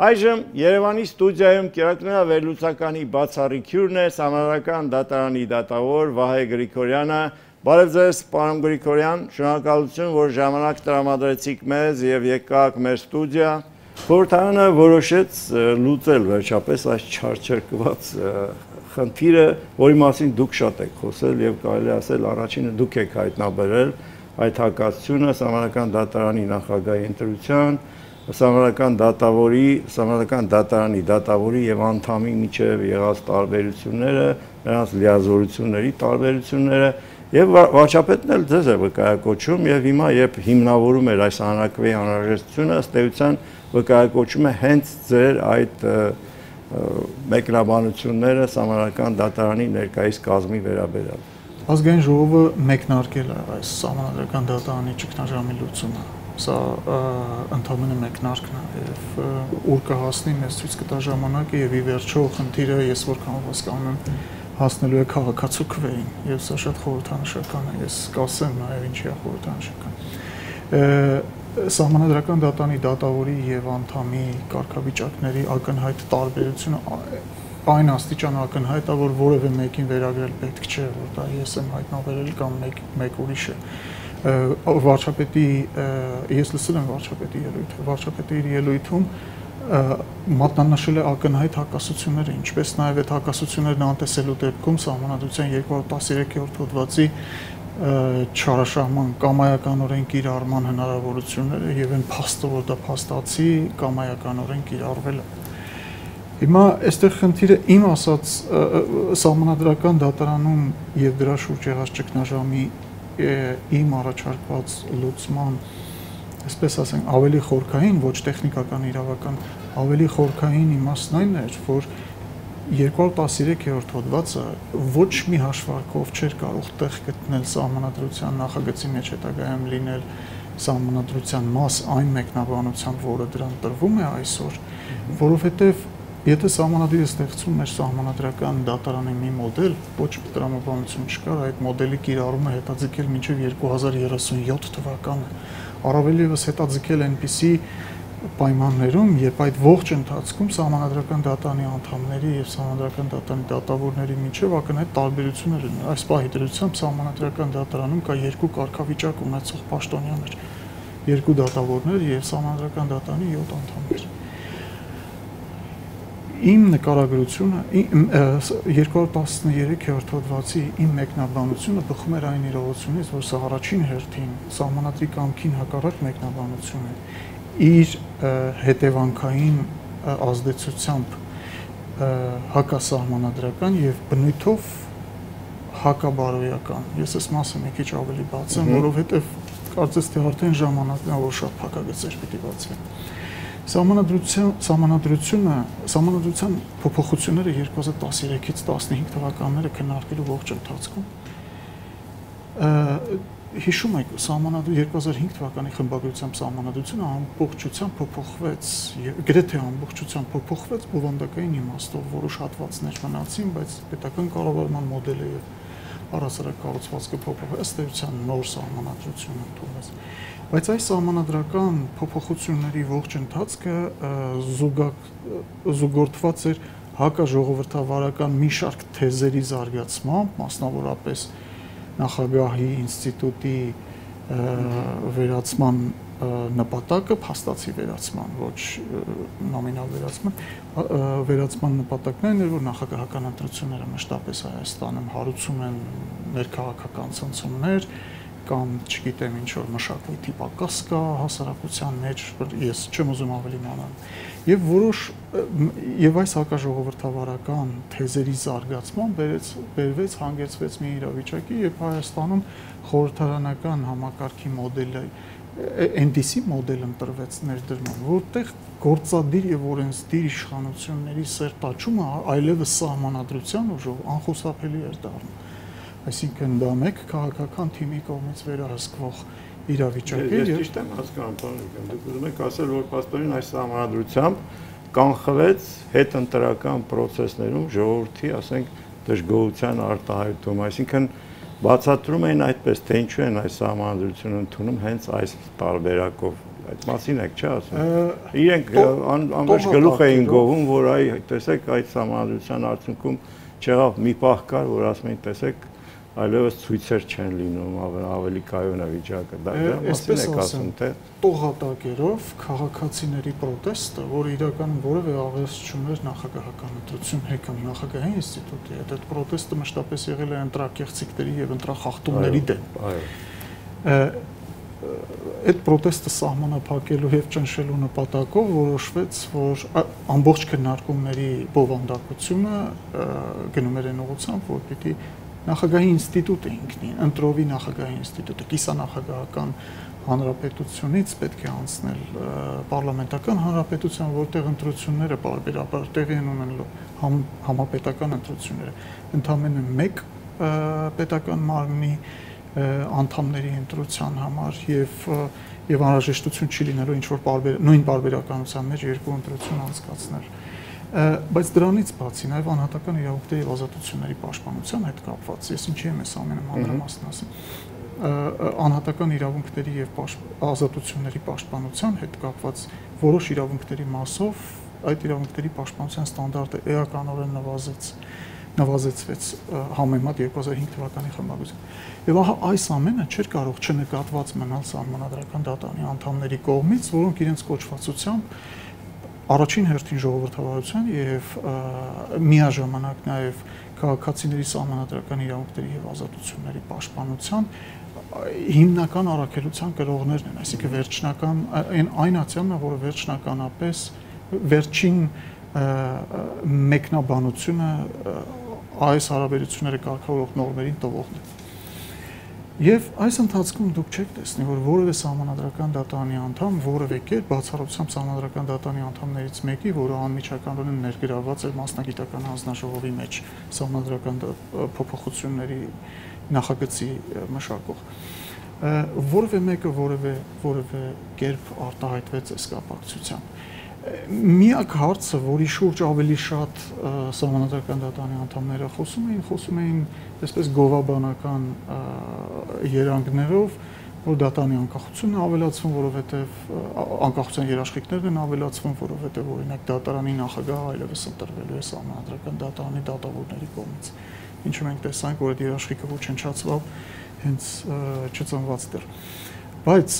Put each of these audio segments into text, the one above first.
Այժմ Երևանի ստուդիայում կերակրվելուցականի բացառիկ հյուրն է Սահմանադրական դատարանի դատավոր Վահե Գրիգորյանը։ Բարև ձեզ, պարոն Գրիգորյան, շնորհակալություն, որ ժամանակ տրամադրեցիք մեզ եւ եկաք մեր ստուդիա։ Խորհրդարանը որոշեց լուծել վերջապես այս չարչարկված խնդիրը, որի մասին դուք շատ եք խոսել եւ կարելի ասել առաջինը դուք եք հայտնաբերել այդ հակասությունը Սահմանադրական դատարանի նախագահի ընտրության, Սահմանադրական դատարանի դատավորի եւ անդամի միջև եղած տարբերությունները, նրանց լիազորությունների տարբերությունները եւ վարչապետն էլ ձեզ է վկայակոչում եւ հիմա երբ հիմնավորում էր այս հանրակրվեի անհրաժեշտությունը, ըստ էության վկայակոչում է հենց ձեր այդ մեկնաբանությունները Սահմանադրական դատարանի ներկայիս կազմի վերաբերյալ։ Ազգային ժողովը մեկնարկել է այս Սահմանադրական դատարանի ճգնաժամի լուծումը։ Սա ընդհանրապես մեկնարկն է եւ ուր կհասնի մեզ ցույց կտա ժամանակը եւ ի վերջո խնդիրը ես որքան հասկանում եմ հասնելու է քաղաքացու քվեին եւ սա շատ խորհրդանշական է։ Ես կասեմ նաեւ ինչի է խորհրդանշական։ Սահմանադրական դատարանի դատավորի եւ անդամի կարգավիճակների ակնհայտ տարբերությունը այն աստիճան ակնհայտ է, որ որևէ մեկին վերագրել պետք չէ, որ դա ես եմ հայտնաբերել կամ մեկ ուրիշ է։ Վարչապետի ես լսել եմ վարչապետի ելույթը, վարչապետի իր ելույթում մատնանշել է ակնհայտ հակասությունները, ինչպես նաև այդ հակասություններն անտեսելու դեպքում Սահմանադրության 213-րդ հոդվածի չարաշահման կամայականորեն կիրառման հնարավորությունները եւ այն փաստը, որ դա փաստացի կամայականորեն կիրառվել է։ Հիմա այստեղ խնդիրը իմ ասած Սահմանադրական դատարանում եւ դրա շուրջ եղած ճգնաժամի իմ առաջարկված լուծման, այսպես ասենք, ավելի խորքային, ոչ տեխնիկական իրավական, ավելի խորքային իմաստն այն էր, որ 213-րդ հոդվածը ոչ մի հաշվարկով չէր կարող տեղ գտնել Սահմանադրության նախագծի մեջ հետագայում լինել Սահմանադրության մաս այն մեկնաբանությամբ, որը դրան տրվում է այսօր, որովհետեւ եթե սահմանադրությունը ստեղծում էր Սահմանադրական դատարանի մի մոդել, ոչ տրամաբանություն չկար այդ մոդելի կիրառումը հետաձգել մինչև 2037 թվականը։ Առավել ևս հետաձգել այնպիսի պայմաններում, երբ այդ ողջ ընթացքում Սահմանադրական դատարանի անդամների եւ Սահմանադրական դատարանի դատավորների միջև ակնհայտ տարբերություններ են։ Այս պահի դրությամբ Սահմանադրական դատարանում կա երկու կարգավիճակ ունեցող պաշտոնյաներ, երկու դատավորներ եւ Սահմանադրական դատարանի 7 անդամներ։ Իմ նկարագրությունը 213-րդ հոդվածի իմ մեկնաբանությունը բխում էր այն իրողությունից, որ սա առաջին հերթին սահմանադրի կամքին հակառակ մեկնաբանություն է իր հետևանքային ազդեցությամբ հակասահմանադրական եւ բնույթով հակաբարոյական։ Ես այս մասը մի քիչ ավելի բացեմ, որովհետեւ կարծես թե արդեն ժամանակն է, որ շատ փակագծեր պիտի բացվեն։ Սահմանադրության փոփոխությունները 2013-ից 15 թվականները քննարկելու ողջ ընթացքում հիշում եք 2005 թվականի խմբագրությամբ Սահմանադրությունը ամբողջությամբ փոփոխվեց, գրեթե ամբողջությամբ փոփոխվեց բովանդակային իմաստով, որոշ հատվածներ մնացին, բայց պետական կառավարման մոդելը եւ առասարակ կառուցվածքը փոփոխվեց, ըստ էության նոր Սահմանադրություն ընդունվեց։ Բայց այս սահմանադրական փոփոխությունների ողջ ընթացքը զուգորդված էր հակաժողովրդավարական մի շարք թեզերի զարգացմամբ, մասնավորապես նախագահի ինստիտուտի վերացման նպատակը փաստացի վերացման, ոչ նոմինալ վերացման նպատակն այն էր, որ նախագահական ընտրությունները մշտապես Հայաստանում հարուցում են ներքաղաքական ցնցումներ կամ չգիտեմ ինչ որ մշակույթի պակաս կա հասարակության մեջ, ես չեմ ուզում ավելի մանալ։ Եվ այս հակաժողովրդավարական թեզերի զարգացման բերվեց հանգեցվեց մի իրավիճակի, երբ Հայաստանում խորհրդարանական համակարգի մոդելը NDC մոդելը ընտրվեց ներդրման, որտեղ գործադիր եւ օրենսդիր իշխանությունների սերտաճումը այլևս սահմանադրության ուժով անխուսափելի էր դառնում։ Այսինքն դա մեկ քաղաքական թիմի կողմից վերահսկվող իրավիճակ է։ Ես ճիշտ եմ հասկանում, պարոն, դուք ուզում եք ասել, որ փաստորեն այս սահմանադրությամբ կանխվեց հետընտրական process-ներում ժողովրդի, ասենք, դժգոհության արտահայտում, այսինքն բացատրում էին այդպես, թե ինչու են այս սահմանադրությունը ընդունում հենց այս տարբերակով։ այդ մասին եք չէ ասում։ Իրենք անվերջ գլուխ էին գովում, որ այ տեսեք այդ համանդրության արդյունքում չեղավ մի պահ կար, որ ասում էին տեսեք այլևս ցույցեր չեն լինում, ավելի կայուն է վիճակը։ Դա մասին եք ասում, թե տողատակերով քաղաքացիների պրոտեստը, որը իրականում որևէ աղերս չուներ նախագահական ընտրություն կամ նախագահային ինստիտուտի հետ, այդ պրոտեստը մշտապես եղել է ընտրակեղծիքների եւ ընտրախախտումների դեմ։ Այդ պրոտեստը սահմանափակելու եւ ճնշելու նպատակով որոշվեց, որ ամբողջ քննարկումների բովանդակությունը գնում էր այն ուղղությամբ, որ պիտի նախագահի ինստիտուտը ինքնին, ընտրովի նախագահի ինստիտուտը, կիսանախագահական հանրապետությունից պետք է անցնել պարլամենտական հանրապետության, որտեղ ընտրությունները բարբերաբար տեղի են ունենալու համապետական ընտրությունները, ընդամենը մեկ պետական մարմնի անդամների ընտրության համար եւ անհրաժեշտություն չի լինելու ինչ որ նույն բարբերականության մեջ երկու ընտրություն անցկացնել։ Բայց դրանից բացի նաև անհատական իրավունքների եւ ազատությունների պաշտպանության հետ կապված, ես ինչի եմ այս ամենը մանրամասն ասում, անհատական իրավունքների եւ ազատությունների պաշտպանության հետ կապված որոշ իրավունքների մասով այդ իրավունքների պաշտպանության ստանդարտը էականորեն նվազեցվեց համեմատ 2005 թվականի խմբագրությամբ։ Եվ ահա այս ամենը չէր կարող չնկատված մնալ Սահմանադրական դատարանի անդամների կողմից, որոնք իրենց կոչվածությամբ առաջին հերթին ժողովրդավարության եւ միաժամանակ նաեւ քաղաքացիների սահմանադրական իրավունքների եւ ազատությունների պաշտպանության հիմնական առաքելության կրողներն են, այսինքն վերջնական այն ացիանն է, որը վերջնականապես վերջին մեկնաբանությունը այս հարաբերությունները կարգավորող նորմերին տվողն է։ Եվ այս ընթացքում դուք չեք տեսնի, որ որևէ սահմանադրական դատարանի անդամ որևէ կերպ բացառությամբ սահմանադրական դատարանի անդամներից մեկի, որը անմիջականորեն ներգրավված էր մասնագիտական հանձնաժողովի մեջ սահմանադրական փոփոխությունների նախագծի մշակող, որևէ մեկը որևէ կերպ արտահայտվեց այս կապակցությամբ։ Միակ հարցը, որի շուրջ ավելի շատ սահմանադրական դատարանի անդամները խոսում էին այսպես գովաբանական երանգներով, որ դատարանի անկախությունն է ավելացվում, որովհետև անկախության երաշխիքներն են ավելացվում, որովհետև օրինակ դատարանի նախագահը այլևս ընտրվելու է սահմանադրական դատարանի դատավորների կողմից։ Ինչու մենք տեսանք, որ այդ երաշխիքը ոչնչացավ հենց չծնված դեռ։ Բայց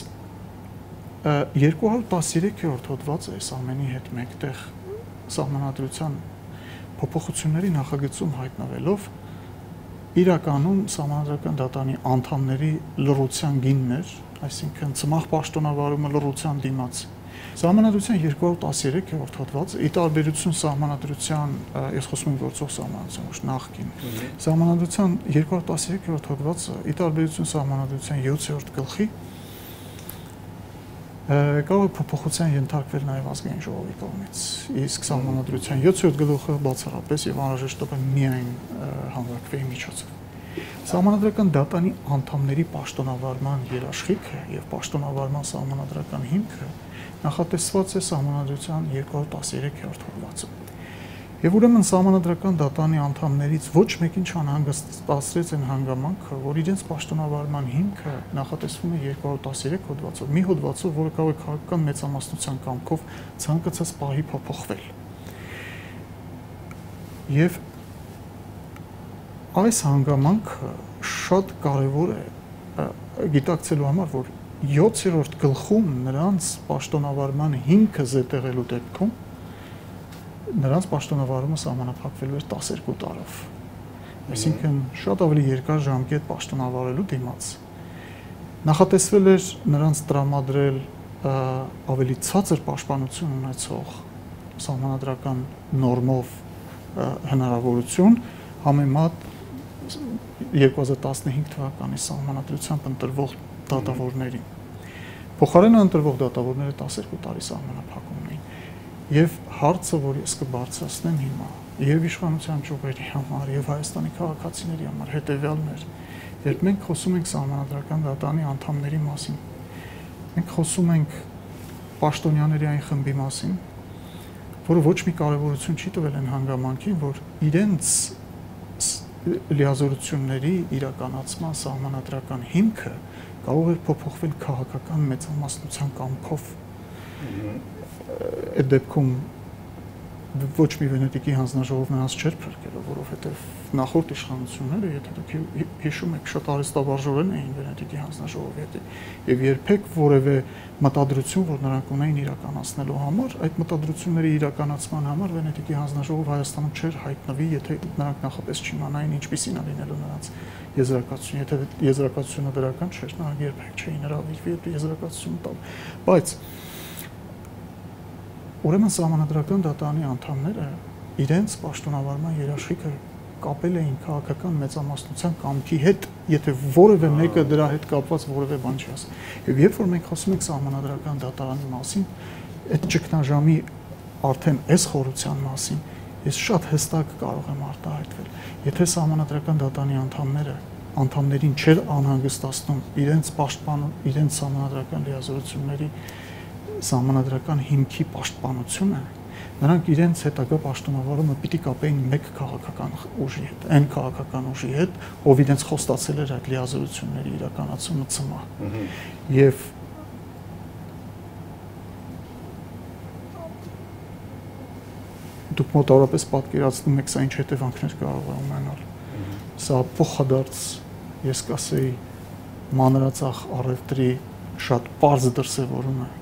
213-րդ հոդվածը այս ամենի հետ մեկտեղ սահմանադրության փոփոխությունների նախագծում հայտնվելով իրականում սահմանադրական դատարանի անդամների լռության գինն էր, այսինքն ցմահ պաշտոնավարումը լռության դիմաց։ Սահմանադրության 213-րդ հոդվածը ի տարբերություն սահմանադրության, ես խոսում եմ գործող սահմանադրության, ոչ նախկին, սահմանադրության 213-րդ հոդվածը ի տարբերություն սահմանադրության 7-րդ գլխի կարող է փոփոխության ենթարկվել նաև ազգային ժողովի կողմից, իսկ սահմանադրության 7-րդ գլուխը բացառապես եւ անհրաժեշտորեն միայն հանրակրվեի միջոցով։ Սահմանադրական դատարանի անդամների պաշտոնավարման երաշխիքը եւ պաշտոնավարման սահմանադրական հիմքը նախատեսված է սահմանադրության 213-րդ հոդվածում։ Եվ ուրեմն սահմանադրական դատարանի անդամներից ոչ մեկին չանհանգստացրեց այն հանգամանքը, որ իրենց պաշտոնավարման հիմքը նախատեսվում է 213 հոդվածով, մի հոդվածով, որը կարող է քաղաքական մեծամասնության կամքով ցանկացած պահի փոփոխվել։ Եվ այս հանգամանքը շատ կարևոր է գիտակցելու համար, որ 7-րդ գլխում նրանց պաշտոնավարման հիմքը զետեղելու դեպքում նրանց պաշտոնավարումը սահմանափակվելու էր 12 տարով։ Այսինքն շատ ավելի երկար ժամկետ պաշտոնավարելու դիմաց նախատեսվել էր նրանց տրամադրել ավելի ցածր պաշտպանություն ունեցող սահմանադրական նորմով հնարավորություն համեմատ 2015 թվականի սահմանադրությամբ ընտրվող դատավորներին։ Փոխարենը ընտրվող դատավորները 12 տարի սահմանափակում ունեին։ Եվ հարցը, որ ես կբարձրացնեմ հիմա, եւ իշխանության ճյուղերի համար, եւ Հայաստանի քաղաքացիների համար հետեւյալն էր, երբ մենք խոսում ենք սահմանադրական դատարանի անդամների մասին, մենք խոսում ենք պաշտոնյաների այն խմբի մասին, որը ոչ մի կարևորություն չի տվել այն հանգամանքին, որ իրենց լիազորությունների իրականացման սահմանադրական հիմքը կարող էր փոփոխվել քաղաքական մեծամասնության կամքով։ Այդ դեպքում ոչ մի Վենետիկի հանձնաժողով նրանց չէր փրկելու, որովհետև նախորդ իշխանությունները, եթե դուք հիշում եք, շատ արհեստավարժորեն էին Վենետիկի հանձնաժողովի հետ, եւ երբեք որևէ մտադրություն, որ նրանք ունեին իրականացնելու համար, այդ մտադրությունների իրականացման համար Վենետիկի հանձնաժողով Հայաստանում չէր հայտնվի, եթե նրանք նախապես չիմանային ինչպիսին է լինելու նրանց եզրակացությունը, եթե եզրակացությունը դրական չէր, նրանք երբեք չէին հրավիրվի այդ եզրակացությունը տալ, բայց ուրեմն Սահմանադրական դատարանի անդամները իրենց պաշտոնավարման երաշխիքը կապել էին քաղաքական մեծամասնության կամքի հետ, եթե որևէ մեկը դրա հետ կապված որևէ բան չի ասել։ Եվ երբ որ մենք խոսում ենք Սահմանադրական դատարանի մասին, այդ ճգնաժամի արդեն այս խորության մասին, ես շատ հստակ կարող եմ արտահայտվել։ Եթե Սահմանադրական դատարանի անդամներին չէր անհանգստացնում իրենց սահմանադրական լիազորությունների սահմանադրական հիմքի պաշտպանությունը, նրանք իրենց հետագա պաշտոնավարումը պիտի կապեին մեկ քաղաքական ուժի հետ, այն քաղաքական ուժի հետ, ով իրենց խոստացել էր այդ լիազորությունների իրականացումը ծմա։ Եվ դուք մոտավորապես պատկերացնում եք, սա ինչ հետևանքներ կարող է ունենալ։ Սա փոխադարձ, ես կասեի, մանրածախ առևտրի շատ պարզ դրսևորում է։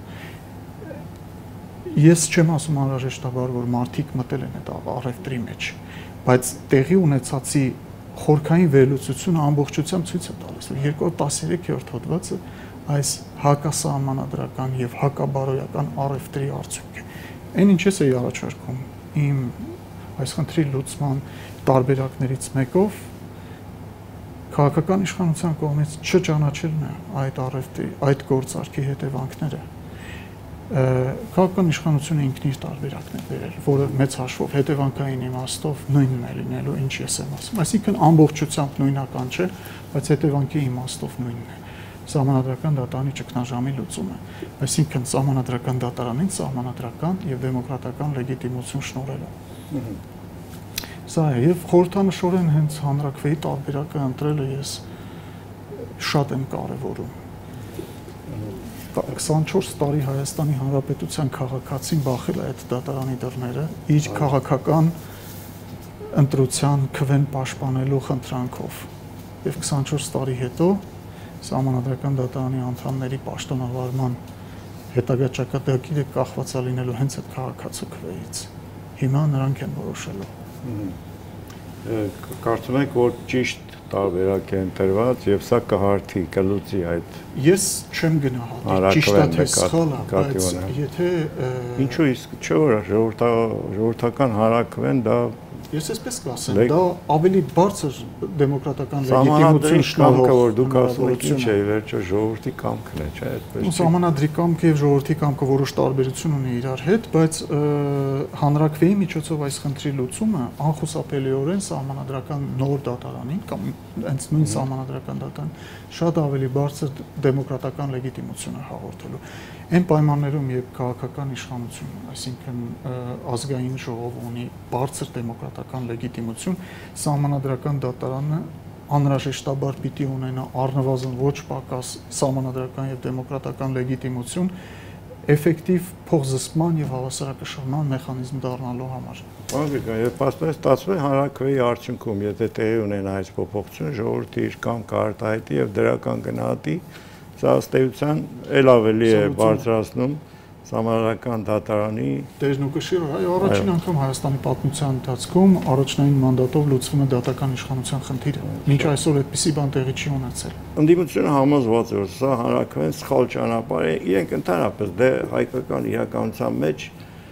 Ես չեմ ասում անհրաժեշտաբար, որ մարդիկ մտել են այդ առևտրի մեջ, բայց տեղի ունեցածի խորքային վերլուծությունը ամբողջությամբ ցույց է տալիս, որ 213-րդ հոդվածը այս հակասահմանադրական եւ հակաբարոյական առևտրի արդյունք է։ Այն ինչ էի առաջարկում իմ այս խնդրի լուծման տարբերակներից մեկով քաղաքական իշխանության կողմից չճանաչելն է այդ առևտրի, այդ գործարքի հետևանքները։ Քաղաքական իշխանությունը ինքն իր տարբերակն է բերել, որը մեծ հաշվով հետևանքային իմաստով նույնն է լինելու, ինչ ես եմ ասում։ Այսինքն ամբողջությամբ նույնական չէ, բայց հետևանքի իմաստով նույնն է։ Սահմանադրական դատարանի ճգնաժամի լուծումը, այսինքն Սահմանադրական դատարանին սահմանադրական եւ դեմոկրատական լեգիտիմություն շնորհելը։ Սա է, եւ խորհրդանշորեն հենց հանրաքվեի տարբերակը ընտրելը ես շատ եմ կարևորում։ 24 տարի Հայաստանի Հանրապետության քաղաքացին բախել է այդ դատարանի դռները իր քաղաքական ընտրության քվեն պաշտպանելու խնդրանքով եւ 24 տարի հետո Սահմանադրական դատարանի անդամների պաշտոնավարման հետագա ճակատագիրը կախված է լինելու հենց այդ քաղաքացու քվեից։ Հիմա նրանք են որոշելու։ Կարծում եք, որ ճիշտ տարբերակ է ընտրված եւ սա կհարթի, կլուծի այդ։ Ես չեմ գնահատի ճիշտ է թե սխալ է, բայց եթե ինչու իսկ չէ որ ժողովրդական հարակվեն դա Ես այսպես կասեմ, դա ավելի բարձր դեմոկրատական լեգիտիմություն շնորհող, որ դուք ասում եք ինչ է, վերջո ժողովրդի կամքն է, չէ՞, այդպես։ Սահմանադրի կամքը եւ ժողովրդի կամքը որոշ տարբերություն ունի իրար հետ, բայց հանրաքվեի միջոցով այս խնդրի լուծումը անխուսափելիորեն սահմանադրական նոր դատարանին կամ հենց նույն սահմանադրական դատարան շատ ավելի բարձր դեմոկրատական լեգիտիմություն է հաղորդելու։ Այն պայմաններում, երբ քաղաքական իշխանություն, այսինքն ազգային ժողով ունի բարձր դեմոկրատական լեգիտիմություն, սահմանադրական դատարանը անհրաժեշտաբար պիտի ունենա առնվազն ոչ պակաս սահմանադրական եւ դեմոկրատական լեգիտիմություն էֆեկտիվ փոխզսպման եւ հավասարակշռման մեխանիզմ դառնալու համար։ Անկեղծ, եւ պաստորեն ստացվում է հանրաքվեի արդյունքում, եթե տեղի ունենա այս փոփոխությունը, ժողովրդի իր կամքը արտահայտի եւ դրական գնահատի, սա ըստ էության ել ավելի է բարձրացնում Սահմանադրական դատարանի դերն ու կշիռը, այո, առաջին անգամ Հայաստանի պատմության ընթացքում առաջնային մանդատով լուծվում է դատական իշխանության խնդիրը։ Մինչ այսօր այդպիսի բան տեղի չի ունեցել։ Ընդդիմությունը համոզված է, որ սա հանրաքվեն սխալ ճանապարհ է, իրենք ընդհանրապես դե հայկական իրականության մեջ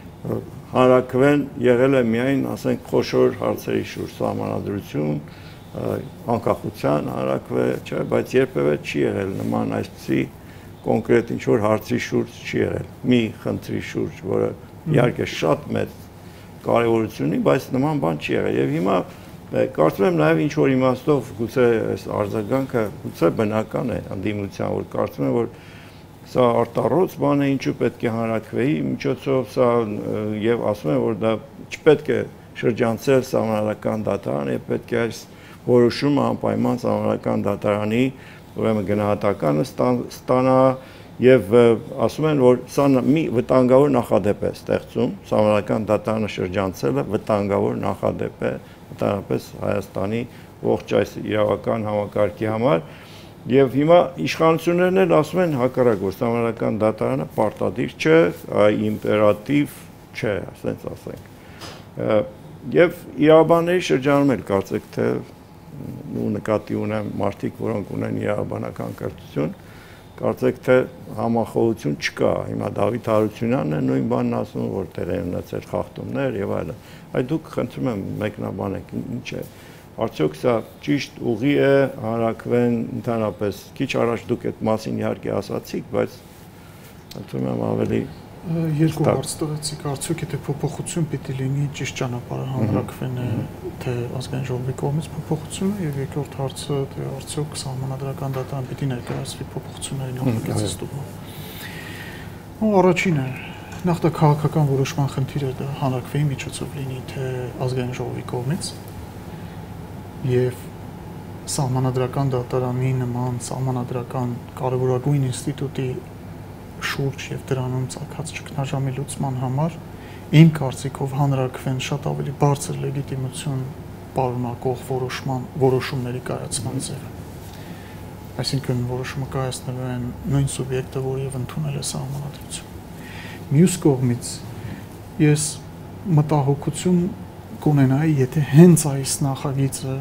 հանրաքվեն եղել է միայն, ասենք, խոշոր հարցերի շուրջ սահմանադրություն, անկախության հանրաքվե, չէ, բայց երբևէ չի եղել նման այսպիսի կոնկրետ ինչ-որ հարցի շուրջ չի եղել, մի խնդրի շուրջ, որը իհարկե շատ մեծ կարևորություն ունի, բայց նման բան չի եղել։ Եվ հիմա կարծում եմ նաև ինչ-որ իմաստով գուցե այս արձագանքը գուցե բնական է ընդդիմության, որ կարծում եմ, որ սա արտառոց բան է, ինչու պետք է հանրաքվեի միջոցով սա եւ ասում եմ, որ դա չպետք է շրջանցել Սահմանադրական դատարանը եւ պետք է այս որոշումը անպայման Սահմանադրական դատարանի ուրեմն գնահատականը ստանա եւ ասում են, որ սա մի վտանգավոր նախադեպ է ստեղծում, Սահմանադրական դատարանը շրջանցելը վտանգավոր նախադեպ է, ընդհանրապես Հայաստանի ողջ այս իրավական համակարգի համար, եւ հիմա իշխանություններն էլ ասում են հակառակ, որ Սահմանադրական դատարանը պարտադիր չէ, իմպերատիվ չէ, ասենց ասենք։ Եվ իրավաբանների շրջանում էլ կարծեք թե ու նկատի ունեմ մարդիկ, որոնք ունեն իրավաբանական կրթություն, կարծեք թե համախոհություն չկա։ Հիմա Դավիթ Հարությունյանն է նույն բանն ասում, որ տեղի են ունեցել խախտումներ եւ այլն։ Այդ դուք խնդրում եմ մեկնաբանեք, ինչ է։ Արդյոք սա ճիշտ ուղի է հանրակրվեն ընդհանրապես։ Քիչ առաջ դուք այդ մասին իհարկե ասացիք, բայց խնդրում եմ ավելի երկու հարց տվեցիք, արդյոք եթե փոփոխություն պիտի լինի ճիշտ ճանապարհը հանրակրվեն է, թե ազգային ժողովի կողմից փոփոխություն է, եւ երկրորդ հարցը թե արդյոք Սահմանադրական դատարան պիտի ներկայացվի փոփոխությունների նախագծի ստուգման։ Առաջինը նախ դա քաղաքական որոշման խնդիր է, դա հանրակրվեի միջոցով լինի, թե ազգային ժողովի կողմից, եւ Սահմանադրական դատարանի նման սահմանադրական կարևորագույն ինստիտուտի շուրջ եւ դրանում ցակած ճգնաժամի լուծման համար իմ կարծիքով հանրակրվեն շատ ավելի բարձր լեգիտիմություն պարունակող որոշումների կայացման ձևը։ Այսինքն որոշումը կայացնելու են նույն սուբյեկտը, որը եւ ընդունել է սահմանադրություն։ Մյուս կողմից ես մտահոգություն կունենայի, եթե հենց այս նախագիծը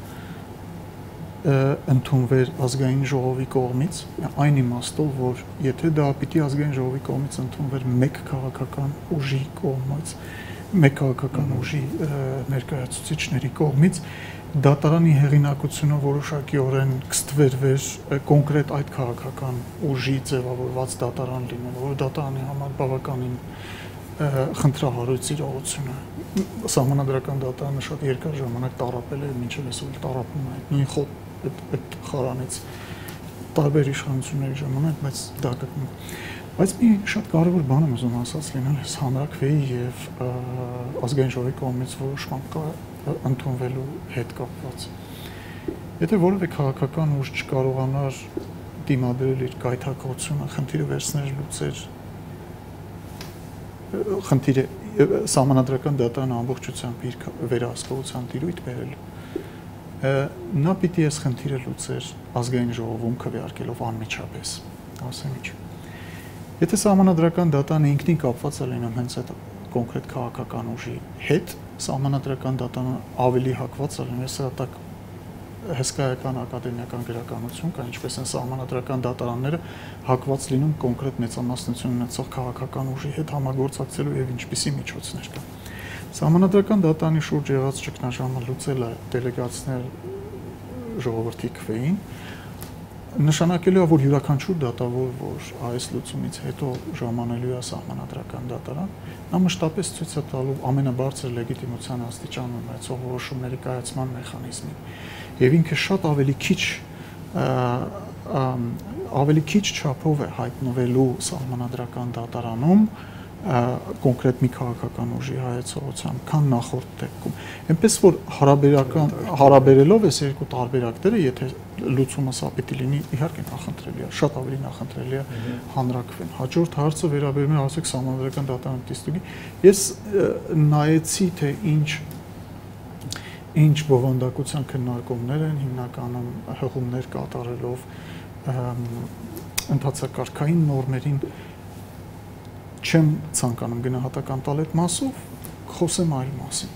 ընդունվեր ազգային ժողովի կողմից, այն իմաստով, որ եթե դա պիտի ազգային ժողովի կողմից ընդունվեր մեկ քաղաքական ուժի կողմից, մեկ քաղաքական ուժի ներկայացուցիչների կողմից, դատարանի հեղինակությունը որոշակիորեն կստվեր կոնկրետ այդ քաղաքական ուժի ձևավորված դատարան լինել, որ դատարանի համար բավականին խնդրահարույց իրողություն է։ Սահմանադրական դատարանը շատ երկար ժամանակ տառապել է, մինչև այսօր տառապում է նույն այդ խարանից տարբեր իշխանությունների ժամանակ, բայց դա գտնում։ Բայց մի շատ կարևոր բան եմ ուզում ասած լինել հանրակրվեի եւ ազգային ժողովի կողմից որոշման ընդունվելու հետ կապված։ Եթե որևէ քաղաքական ուժ չկարողանար դիմադրել իր գայթակղությունը, խնդիրը վերցնել լուծել, խնդիրը Սահմանադրական դատարանը ամբողջությամբ իր վերահսկողության տիրույթ բերել, նա պիտի այս խնդիրը լուծեր ազգային ժողովում քվեարկելով անմիջապես, ասեմ ինչ։ Եթե Սահմանադրական դատարանը ինքնին կապված է լինում հենց այդ կոնկրետ քաղաքական ուժի հետ, Սահմանադրական դատարանը ավելի հակված է լինում, սա տակ հսկայական ակադեմիական գրականություն կա, ինչպես են Սահմանադրական դատարանները հակված լինում կոնկրետ մեծամասնություն ունեցող քաղաքական ուժի հետ համագործակցելու եւ ինչպիսի միջոցներ կա։ Սահմանադրական դատարանի շուրջ եղած ճգնաժամը լուծելը դելեգացնել ժողովրդի քվեին, նշանակելու է, որ յուրաքանչյուր դատավոր, որ այս լուծումից հետո ժամանելու է Սահմանադրական դատարան, նա մշտապես ցույց է տալու ամենաբարձր լեգիտիմության աստիճան ունեցող որոշումների կայացման մեխանիզմին։ Եվ ինքը շատ ավելի քիչ չափով է հայտնվելու Սահմանադրական դատարանում կոնկրետ մի քաղաքական ուժի հայեցողությամբ, քան նախորդ դեպքում։ Այնպես որ հարաբերելով այս երկու տարբերակները, եթե լուծումը սա պիտի լինի, իհարկե նախընտրելի է, շատ ավելի նախընտրելի է հանրակրվեն։ Հաջորդ հարցը վերաբերում է ասեք Սահմանադրական դատարանի դիստուգի։ Ես նայեցի, թե ինչ բովանդակության քննարկումներ են հիմնականում հղումներ կատարելով ընթացակարգային նորմերին չեմ ցանկանում գնահատական տալ այդ մասով, խոսեմ այլ մասին։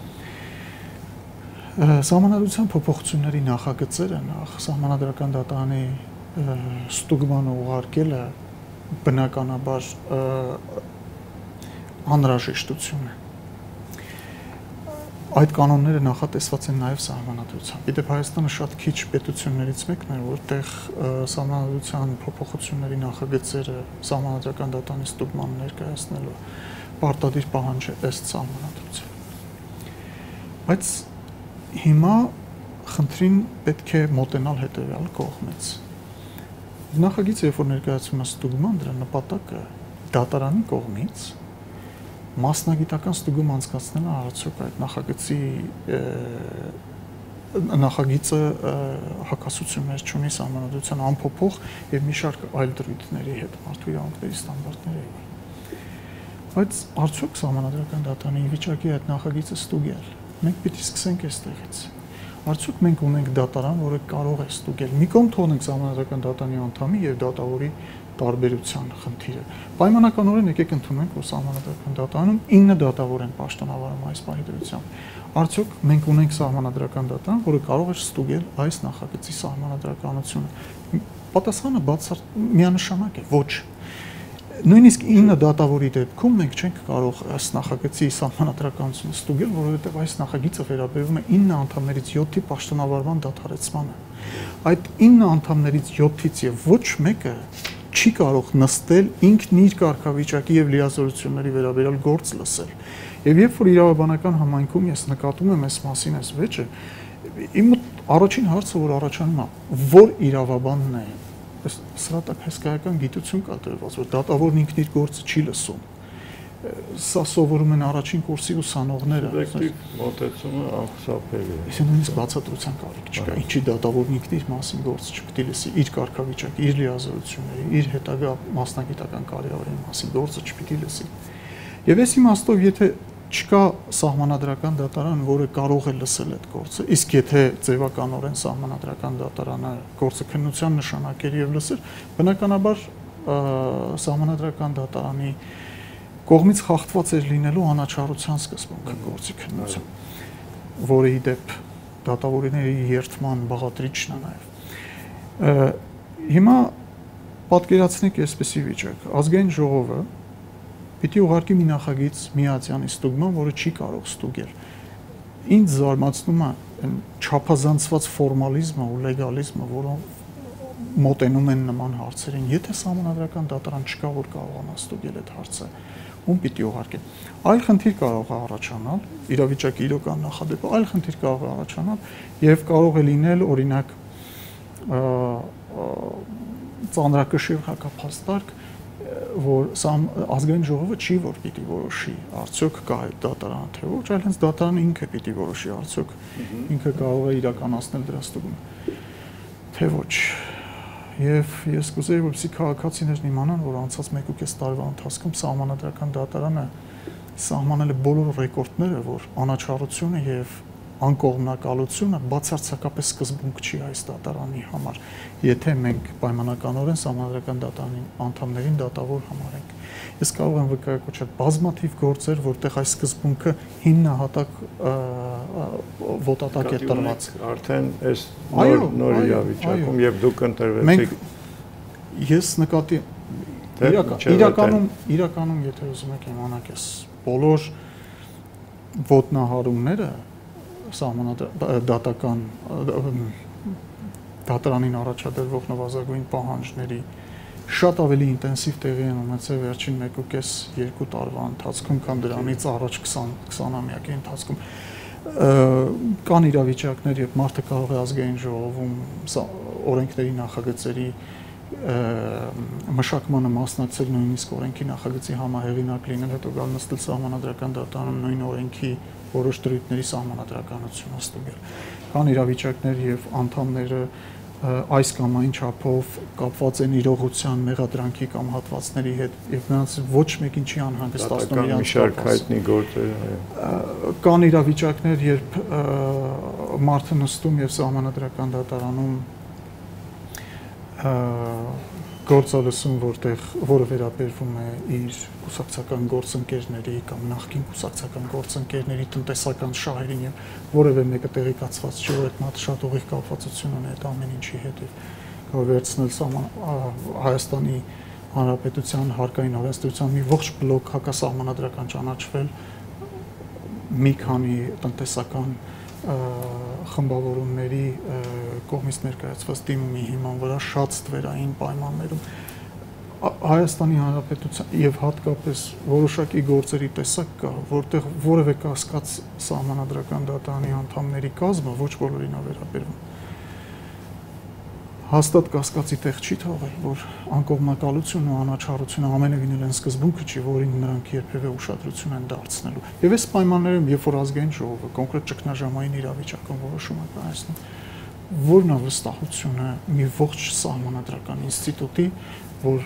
Սահմանադրության փոփոխությունների նախագծերը նախ Սահմանադրական դատարանի ստուգմանը ուղարկելը բնականաբար անհրաժեշտություն է։ Այդ կանոնները նախատեսված են նաև Սահմանադրությամբ։ Իդեպ Հայաստանը շատ քիչ պետություններից մեկն է, որտեղ Սահմանադրության փոփոխությունների նախագծերը Սահմանադրական դատարանի ստուգման ներկայացնելու պարտադիր պահանջ է ըստ Սահմանադրության։ Բայց հիմա խնդրին պետք է մոտենալ հետևյալ կողմից։ Նախագիծը, երբ որ ներկայացվում է ստուգման, դրա նպատակը դատարանի կողմից մասնագիտական ստուգում անցկացնելը արդյոք այդ նախագծի նախագիծը հակասություններ չունի սահմանադրության անփոփոխ եւ մի շարք այլ դրույթների հետ մարդու իրավունքների ստանդարտների հետ։ Բայց արդյոք սահմանադրական դատարանի վիճակի այդ նախագիծը ստուգել։ Մենք պիտի սկսենք այստեղից։ Արդյոք մենք ունենք դատարան, որը կարող է ստուգել։ Մի կողմ թողնենք սահմանադրական դատարանի անդամի եւ դատավորի տարբերության խնդիրը։ Պայմանականորեն եկեք ընդունենք, որ սահմանադրական դատարանում 9 դատավոր են պաշտոնավարում այս պահի դրությամբ։ Արդյոք մենք ունենք սահմանադրական դատարան, որը կարող է ստուգել այս նախագծի սահմանադրականությունը։ Պատասխանը միանշանակ է՝ ոչ։ Նույնիսկ 9 դատավորի դեպքում մենք չենք կարող այս նախագծի սահմանադրականությունը ստուգել, որովհետև այս նախագիծը վերաբերվում է 9 անդամներից 7-ի պաշտոնավարման դադարեցմանը։ Այդ 9 անդամներից 7-ից եւ ոչ մեկը չի կարող նստել ինքն իր կարգավիճակի եւ լիազորությունների վերաբերյալ գործ լսել։ Եվ երբ որ իրավաբանական համայնքում ես նկատում եմ այս մասին այս վեճը, իմ առաջին հարցը որ առաջանում է, որ իրավաբանն է, սրա տակ հսկայական գիտություն կա տրված, որ դատավորն ինքն իր գործը չի լսում։ Սա սովորում են առաջին կուրսի ուսանողները։ Սուբյեկտիվ մոտեցումը անխուսափելի է։ Իսկ նույնիսկ բացատրության կարիք չկա։ Ինչի դատավորն ինքն իր մասին գործը չպիտի լսի, իր կարգավիճակի, իր լիազորությունների, իր հետագա մասնագիտական կարիերայի մասին գործը չպիտի լսի։ Եվ այս իմաստով, եթե չկա սահմանադրական դատարան, որը կարող է լսել այդ գործը, իսկ եթե ձևականորեն սահմանադրական դատարանը գործը քննության նշանակեր եւ լսեր, բնականաբար սահմանադրական դատարանի կողմից խախտված էր լինելու անաչառության սկզբունքը գործի քննության, որը ի դեպ դատավորների երթման բաղադրիչն է նաեւ։ Հիմա պատկերացնեք այսպիսի վիճակ. ազգային ժողովը պիտի ուղարկի մի նախագիծ միացյանի ստուգման, որը չի կարող ստուգել։ Ինձ զարմացնում է չափազանցված ֆորմալիզմը ու լեգալիզմը, որոնք մոտենում են նման հարցերին։ Եթե սահմանադրական դատարան չկա, որ կարողանա ստուգել այդ հարցը, ում պիտի ուղարկեն։ Այլ խնդիր կարող է առաջանալ, իրավիճակի իրական նախադեպը, այլ խնդիր կարող է առաջանալ եւ կարող է լինել օրինակ ծանրակշիռ հակափաստարկ, որ ազգային ժողովը չի որ պիտի որոշի արդյոք կա այդ դատարանը թե ոչ, այլ հենց դատարանը ինքը պիտի որոշի արդյոք ինքը կարող է իրականացնել դրա ստուգումը թե ոչ։ Եվ ես կուզեի, որպեսզի քաղաքացիներն իմանան, որ անցած 1.5 տարվա ընթացքում սահմանադրական դատարանը սահմանել է բոլոր ռեկորդները, որ անաչառությունը եւ անկողմնակալությունը բացարձակապես սկզբունք չի այս դատարանի համար, եթե մենք պայմանականորեն սահմանադրական դատարանի անդամներին դատավոր համարենք։ Ես կարող եմ վկայակոչել բազմաթիվ գործեր, որտեղ այս սկզբունքը հիմնահատակ ոտատակ է տրված։ Արդեն այս նոր իրավիճակում եւ դուք ընտրվեցիք։ Ես նկատի իրականում եթե ուզում եք իմանաք, ես բոլոր ոտնահարումները սահմանադրական դատարանին առաջադրվող նվազագույն պահանջների շատ ավելի ինտենսիվ տեղի են ունեցել վերջին 1.5-2 տարվա ընթացքում, քան դրանից առաջ 20-ամյակի ընթացքում։ Կան իրավիճակներ, երբ մարդը կարող է ազգային ժողովում օրենքների նախագծերի մշակմանը մասնակցել, նույնիսկ օրենքի նախագծի համահեղինակ լինել, հետո գալ նստել սահմանադրական դատարանում նույն օրենքի որոշ դրույթների սահմանադրականությունը ստուգել։ Կան իրավիճակներ, եւ անդամները այս կամ այն չափով կապված են իրողության, մեղադրանքի կամ հատվածների հետ, եւ նրանց ոչ մեկին չի անհանգստացնում իրենց հայտնի գործերը։ Կան իրավիճակներ, երբ մարդը նստում եւ սահմանադրական դատարանում գործալսում, որը վերաբերվում է իր կուսակցական գործընկերների կամ նախկին կուսակցական գործընկերների տնտեսական շահերին եւ որևէ մեկը տեղեկացված չի, որ այդ մարդը շատ ուղիղ կապվածություն ունի այդ ամեն ինչի հետ եւ կարող վերցնել Հայաստանի Հանրապետության հարկային օրենսդրության մի ողջ բլոկ հակասահմանադրական ճանաչվել մի քանի տնտեսական խմբավորումների կողմից ներկայացված դիմումի հիման վրա շատ ստվերային պայմաններում Հայաստանի Հանրապետության եւ հատկապես որոշակի գործերի տեսակ կա, որտեղ որևէ կասկած սահմանադրական դատարանի անդամների կազմը ոչ բոլորին է վերաբերվում։ հաստատ կասկածի տեղ չի թողել, որ անկողմնակալությունը ու անաչառությունը ամենևին էլ են սկզբունքը չի, որին նրանք երբևէ ուշադրություն են դարձնելու։ Եվ այս պայմաններում, երբ որ ազգային ժողովը կոնկրետ ճգնաժամային իրավիճակում որոշում է կայացնում, որն է վստահությունը մի ողջ սահմանադրական ինստիտուտի, որ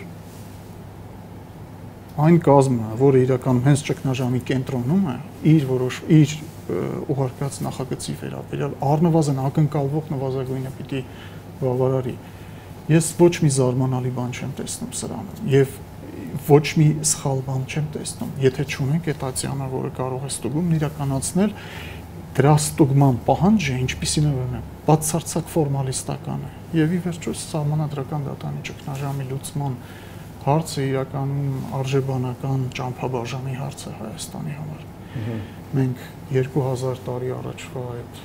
այն կազմը, որը իրականում հենց ճգնաժամի կենտրոնում է, իր ուղարկած նախագծի վերաբերյալ առնվազն ակնկալվող նվազագույնը պիտի բավարարի։ Ես ոչ մի զարմանալի բան չեմ տեսնում սրանում եւ ոչ մի սխալ բան չեմ տեսնում, եթե չունենք այդ ացիանը, որը կարող է ստուգումն իրականացնել, դրա ստուգման պահանջը ինչպիսին է, բացարձակ ֆորմալիստական է եւ ի վերջո սահմանադրական դատանի ճգնաժամի լուծման հարցը իրականում արժեբանական ճամփաբաժանի հարց է Հայաստանի համար։ Մենք 2000 տարի առաջվա այդ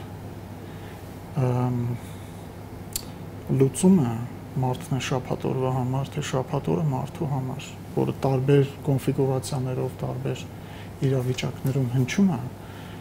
լուծումը մարդն է շաբաթօրվա համար, թե շաբաթօրը մարդու համար, որը տարբեր կոնֆիգուրացիաներով, տարբեր իրավիճակներում հնչում է,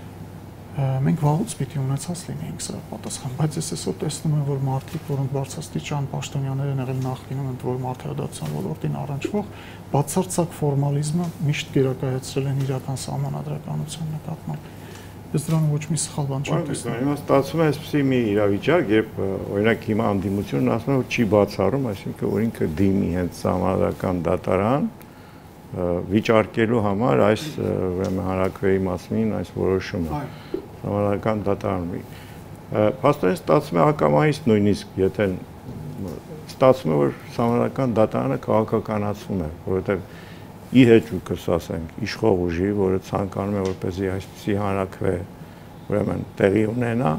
մենք վաղուց պիտի ունեցած լինեինք սրա պատասխան, բայց ես այսօր տեսնում եմ, որ մարդիկ, որոնք բարձրաստիճան պաշտոնյաներ են եղել նախկինում, ընդ որ մարդահատության ոլորտին առնչվող, բացարձակ ֆորմալիզմը միշտ գերակայացրել են իրական սահմանադրականության նկատմամբ։ Ես դրան ոչ մի սխալ բան չեմ տեսնում։ Հիմա ստացվում է այսպիսի մի իրավիճակ, երբ օրինակ հիմա անդիմությունն ասում է, որ չի բացառում, այսինքն որ ինքը դիմի հենց սահմանադրական դատարան վիճարկելու համար այս ուրեմն հանրաքվեի մասին այս որոշումը սահմանադրական դատարանի։ Փաստորեն ստացվում է ակամայից նույնիսկ, եթե ստացվում է, որ սահմանադրական դատարանը քաղաքականացվում է, որովհետև ի հեճուկս ասենք իշխող ուժի, որը ցանկանում է որպեսզի այսպիսի հանրաքվե ուրեմն տեղի ունենա,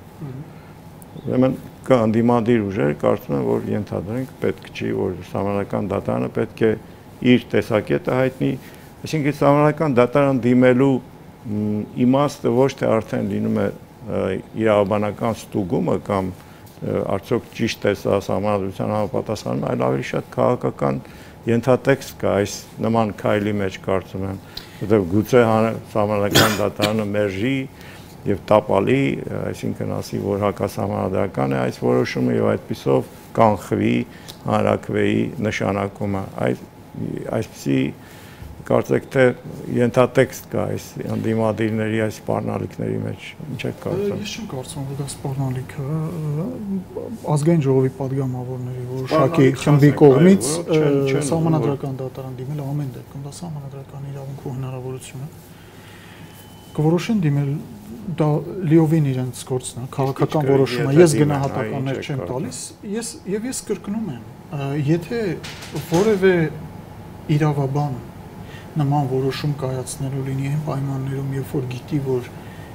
ուրեմն կա անդիմադիր ուժեր, կարծում եմ, որ ենթադրենք պետք չի, որ սահմանադրական դատարանը պետք է իր տեսակետը հայտնի, այսինքն սահմանադրական դատարան դիմելու իմաստը ոչ թե արդեն լինում է իրավաբանական ստուգումը կամ արդյոք ճիշտ է սա սահմանադրության համապատասխանում, այլ ավելի շատ քաղաքական ենթատեքստ կա այս նման քայլի մեջ, կարծում եմ, որտեղ գուցե սահմանադրական դատարանը մերժի եւ տապալի, այսինքն ասի, որ հակասահմանադրական է այս որոշումը եւ այդպիսով կանխվի հանրաքվեի նշանակումը։ Այսպիսի կարծեք թե ենթատեքստ կա այս անդիմադիրների այս սպառնալիքների մեջ, ինչ եք կարծում։ Ես չեմ կարծում, որ դա սպառնալիք է, ազգային ժողովի падգամավորների որոշակի խմբի կողմից սահմանադրական դատարան դիմել ամեն դեպքում դա սահմանադրական իրավունք ու հնարավորություն է։ Կորոշեն դիմել դա լիովին իրենց գործն է, քաղաքական որոշումը, ես գնահատականներ չեմ տալիս, ես կրկնում եմ, եթե որևէ իրավաբան նման որոշում կայացնելու լինի այն պայմաններում, երբ որ գիտի, որ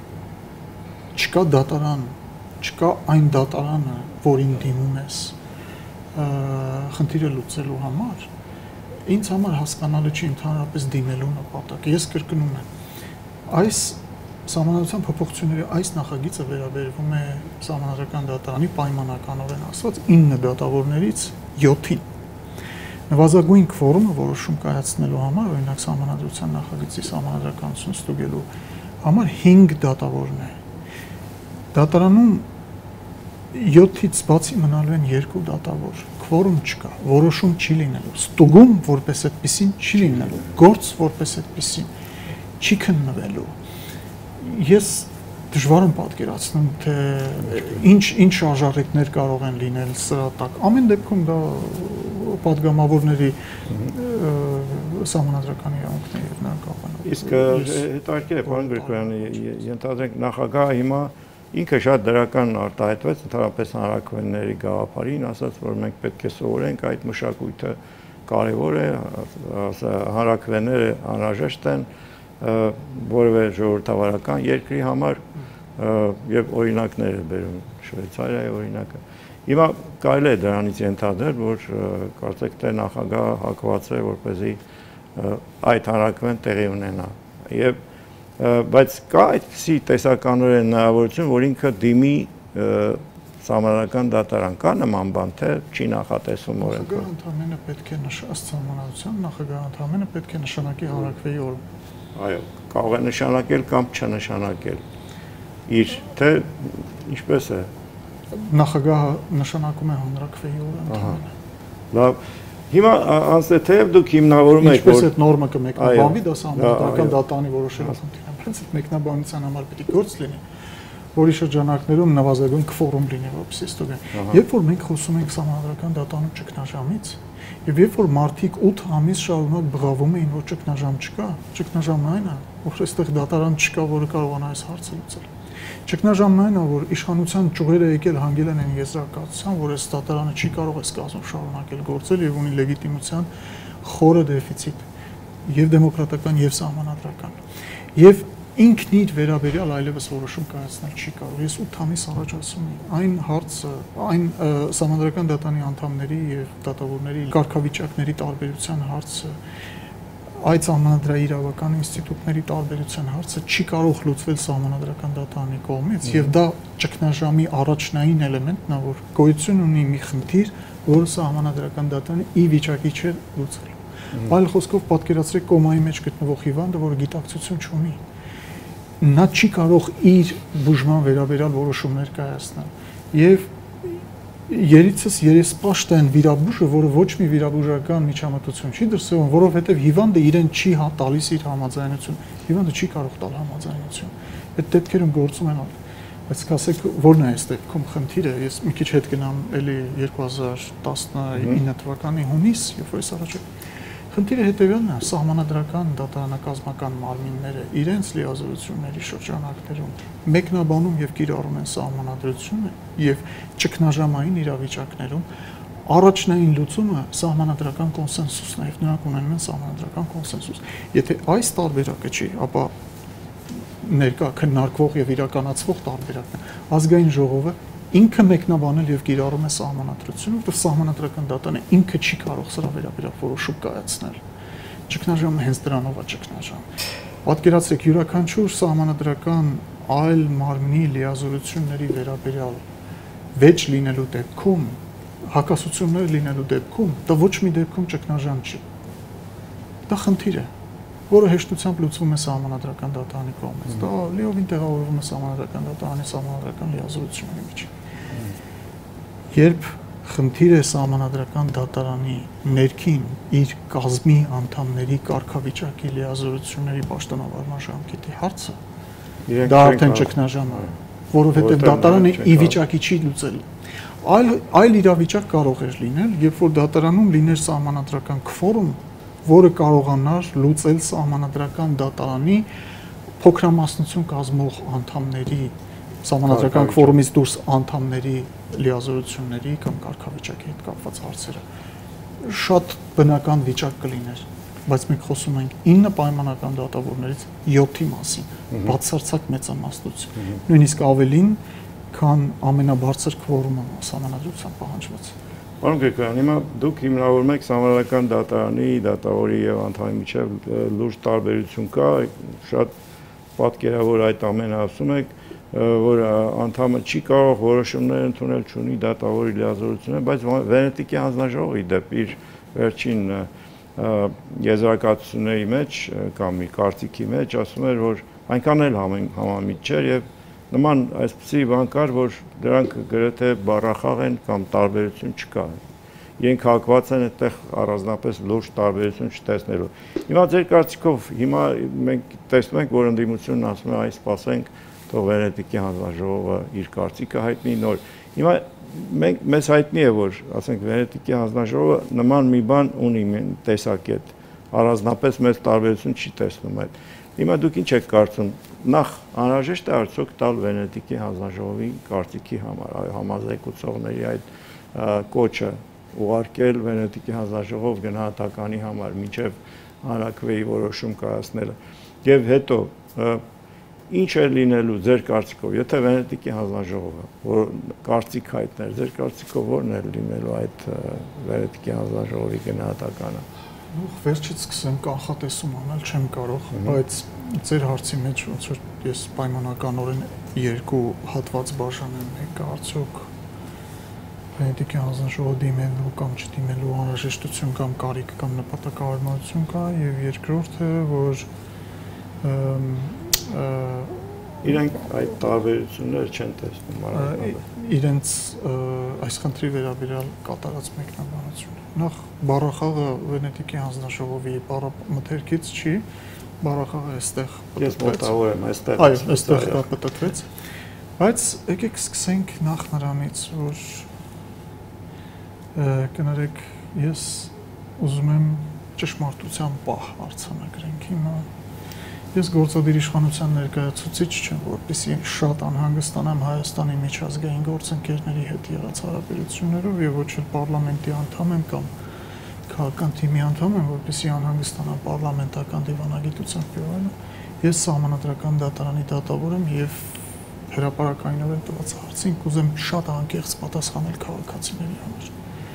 չկա դատարան, չկա այն դատարանը, որին դիմում ես խնդիրը լուծելու համար, ինձ համար հասկանալի չի ընդհանրապես դիմելու նպատակը։ Ես կրկնում եմ, այս սահմանադրության փոփոխությունների այս նախագիծը վերաբերվում է սահմանադրական դատարանի պայմանականորեն ասված 9 դատավորներից 7-ին։ Նվազագույն քվորումը որոշում կայացնելու համար, օրինակ սահմանադրության նախագծի սահմանադրականություն ստուգելու համար 5 դատավորն է։ Դատարանում 7-ից բացի մնալու են 2 դատավոր։ Քվորում չկա, որոշում չի լինելու, ստուգում որպես այդպեսին չի լինելու, գործ որպես այդպեսին չի քննվելու։ Ես դժվար եմ պատկերացնում, թե ինչ շարժառիթներ կարող են լինել սրա տակ։ Ամեն դեպքում դա падգամավորների սահմանադրական իրավունքների եւ նրանք կանխեն։ Իսկ հետաքրքիր է, պարոն Գրիգորյան, ենթադրենք նախագահը հիմա ինքը շատ դրական արտահայտվեց ընդհանրապես հանրաքվեների գաղափարին, ասաց, որ մենք պետք է սովորենք այդ մշակույթը կարևոր է, հանրաքվեները անհրաժեշտ են որևէ ժողովրդավարական երկրի համար եւ օրինակներ է բերում Շվեյցարիայի օրինակը։ Հիմա կարելի է դրանից ենթադրել, որ կարծեք թե նախագահը հակված է, որպեսզի այդ հանրաքվեն տեղի ունենա։ Եվ բայց կա այդպիսի տեսականորեն հնարավորություն, որ ինքը դիմի սահմանադրական դատարան, կա նման բան, թե չի նախատեսում օրենքով։ Նախագահը ընդհանրապես պետք է նշանակի նախագահը ընդհանրապես պետք է նշանակի հանրաքվեի օրը։ Այո, կարող է նշանակել կամ չնշանակել։ Իր թե ինչպես է։ նախագահը նշանակում է հանրաքվեի օրը ընդհանրապես։ Լավ, հիմա անցե թեև դուք հիմնավորում եք, որ այդ նորմը կմեկնաբանվի, դա սահմանադրական դատանի որոշելու խնդիր է, բայց այդ մեկնաբանության համար պետք է գործ լինի, որի շրջանակներում նվազագույն քվորում լինի, որպեսզի ստուգեն։ Երբ որ մենք խոսում ենք սահմանադրական դատանում ճգնաժամից, եւ երբ որ մարդիկ 8 ամիս շարունակ բղավում էին, որ ճգնաժամ չկա, ճգնաժամն այն է, որ այստեղ դատարան չկա, որը կարողանա այս հարցը լուծել։ Ճգնաժամն այն է, որ իշխանության ճյուղերը եկել հանգել են եզրակացության, որ այս դատարանը չի կարող այս կազմում շարունակել գործել եւ ունի լեգիտիմության խորը դեֆիցիտ եւ դեմոկրատական եւ սահմանադրական։ Եվ ինքն իր վերաբերյալ այլևս որոշում կայացնել չի կարող։ Ես 8 ամիս առաջ ասում եմ, այն հարցը, այն սահմանադրական դատանի անդամների եւ դատավորների կարգավիճակների տարբերության հարցը, այդ սահմանադրաիրավական ինստիտուտների տարբերության հարցը չի կարող լուծվել սահմանադրական դատանի կողմից եւ դա ճգնաժամի առաջնային էլեմենտն է, որ գոյություն ունի մի խնդիր, որը սահմանադրական դատանը ի վիճակի չէ լուծել։ Այլ խոսքով պատկերացրեք կոմայի մեջ գտնվող հիվանդը, որը գիտակցություն չունի, նա չի կարող իր բուժման վերաբերյալ որոշումներ կայացնել եւ երիցս երեսպաշտ են վիրաբույժը, որը ոչ մի վիրաբուժական միջամտություն չի դրսևորում, որովհետև հիվանդը իրեն չի տալիս իր համաձայնություն, հիվանդը չի կարող տալ համաձայնություն։ Այդ դեպքերում գործում են, բայց ասեք, որն է այս դեպքում խնդիրը։ Ես մի քիչ հետ գնամ էլի 2019 թվականի հունիս, երբ որ ես առաջ խնդիրը հետևյալն է, սահմանադրական դատարանակազմական մարմինները իրենց լիազորությունների շրջանակներում մեկնաբանում եւ կիրառում են սահմանադրությունը եւ ճգնաժամային իրավիճակներում առաջնային լուծումը սահմանադրական կոնսենսուսն է եւ նրանք ունենում են սահմանադրական կոնսենսուս։ Եթե այս տարբերակը չի, ապա ներկա քննարկվող եւ իրականացվող տարբերակն է, ազգային ժողովը ինքը մեկնաբանել եւ կիրառում է սահմանադրությունը, որտեղ սահմանադրական դատանը ինքը չի կարող սրա վերաբերյալ որոշում կայացնել։ Ճգնաժամը հենց դրանով է ճգնաժամ։ Պատկերացրեք, յուրաքանչյուր սահմանադրական այլ մարմնի լիազորությունների վերաբերյալ վեճ լինելու դեպքում, հակասություններ լինելու դեպքում, դա ոչ մի դեպքում ճգնաժամ չի։ Դա խնդիր է, որը հեշտությամբ լուծվում է սահմանադրական դատարանի կողմից։ Դա լիովին տեղավորվում է սահմանադրական դատարանի սահմանադրական լիազորությունների մեջ։ Երբ խնդիր է սահմանադրական դատարանի ներքին իր կազմի անդամների կարգավիճակի լիազորությունների պաշտոնավարման ժամկետի հարցը, դա արդեն ճգնաժամ է, որովհետև դատարանը ի վիճակի չի լուծել։ Այլ իրավիճակ կարող էր լինել, երբ որ դատարանում լիներ սահմանադրական քվորում, որը կարողանար լուծել սահմանադրական դատարանի փոքրամասնություն կազմող անդամների սահմանադրական քվորումից դուրս անդամների լիազորությունների կամ կարգավիճակի հետ կապված հարցերը։ Շատ բնական վիճակ կլիներ, բայց մենք խոսում ենք 9 պայմանական դատավորներից 7-ի մասին, բացարձակ մեծամասնություն, նույնիսկ ավելին, քան ամենաբարձր քվորումը սահմանադրության պահանջված։ Պարոն Գրիգորյան, հիմա դուք հիմնավորում եք սահմանադրական դատարանի, դատավորի եւ անդամի միջև լուրջ տարբերություն կա, շատ պատկերավոր այդ ամենը ասում եք, որ անդամը չի կարող որոշումներ ընդունել, չունի դատավորի լիազորություններ, բայց Վենետիկի հանձնաժողովի դեպ իր վերջին եզրակացությունների մեջ կամ մի կարծիքի մեջ ասում էր, որ այնքան էլ համամիտ չէր եւ նման այսպիսի բան կար, որ դրանք գրեթե բառախաղ են կամ տարբերություն չկա։ Իրենք հակված են այդտեղ առանձնապես լուրջ տարբերություն չտեսնելու։ Հիմա ձեր կարծիքով հիմա մենք տեսնում ենք, որ ընդդիմությունն ասում է, այս սպասենք, թող Վենետիկի հանձնաժողովը իր կարծիքը հայտնի նոր։ Հիմա մեզ հայտնի է, որ ասենք Վենետիկի հանձնաժողովը նման մի բան ունի տեսակետ, առանձնապես մեծ տարբերություն չի տեսնում այդ։ Հիմա դուք ինչ եք կարծում, նախ անհրաժեշտ է արդյոք տալ Վենետիկի հանձնաժողովի կարծիքի համար, համազեկուցողների այդ կոչը ուղարկել Վենետիկի հանձնաժողով գնահատականի համար մինչև հանրաքվեի որոշում կայացնելը։ Եվ հետո ինչ է լինելու ձեր կարծիքով, եթե Վենետիկի հանձնաժողովը որ կարծիք հայտներ, ձեր կարծիքով ո՞րն է լինելու այդ Վենետիկի հանձնաժողովի գնահատականը։ Վերջից սկսեմ կանխատեսում անել չեմ կարող, բայց ձեր հարցի մեջ ոնց որ ես պայմանականորեն երկու հատված բաժանեմ, մեկը արդյոք Վենետիկի հանձնաժողովը դիմելու կամ չդիմելու անհրաժեշտություն կամ կարիք կամ նպատակահարմարություն կա, եւ երկրորդը, որ Իրենք այդ տարբերությունները չեն տեսնում արագորեն։ Իրենց այս խնդրի վերաբերյալ կատարած մեկնաբանությունը։ Նախ բառախաղը Վենետիկի հանձնաժողովի բառամթերքից չի, բառախաղը այստեղ պատտվեց։ Ես մոտավոր եմ այստեղ։ Այո, այստեղ դա պատտվեց։ Բայց եկեք սկսենք նախ նրանից, որ կներեք, ես ուզում եմ ճշմարտության պահ արձանագրենք հիմա։ Ես գործադիր իշխանության ներկայացուցիչ չեմ, որպեսզի շատ անհանգստանամ Հայաստանի միջազգային գործընկերների հետ եղած հարաբերություններով եւ ոչ էլ պարլամենտի անդամ եմ կամ քաղաքական թիմի անդամ եմ, որպեսզի անհանգստանամ պարլամենտական դիվանագիտությամբ եւ այլն։ Ես Սահմանադրական դատարանի դատավոր եմ եւ հրապարակայինորեն տված հարցին կուզեմ շատ անկեղծ պատասխանել քաղաքացիների համար։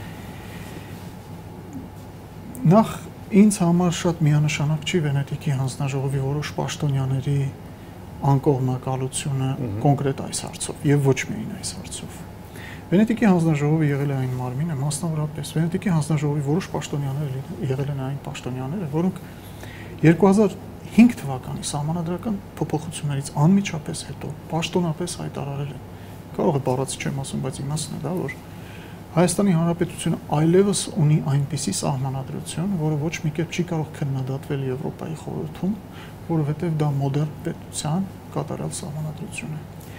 Նախ ինձ համար շատ միանշանակ չի Վենետիկի հանձնաժողովի որոշ պաշտոնյաների անկողմնակալությունը կոնկրետ այս հարցով եւ ոչ միայն այս հարցով։ Վենետիկի հանձնաժողովը եղել է այն մարմինը, մասնավորապես Վենետիկի հանձնաժողովի որոշ պաշտոնյաներ եղել են այն պաշտոնյաները, որոնք 2005 թվականի Սահմանադրական փոփոխություններից անմիջապես հետո պաշտոնապես հայտարարել են։ Կարող է բառացի չեմ ասում, բայց իմաստն է դա, որ Հայաստանի Հանրապետությունը այլևս ունի այնպիսի սահմանադրություն, որը ոչ մի կերպ չի կարող քննադատվել Եվրոպայի խորհրդում, որովհետև դա մոդեռն պետության կատարյալ սահմանադրություն է։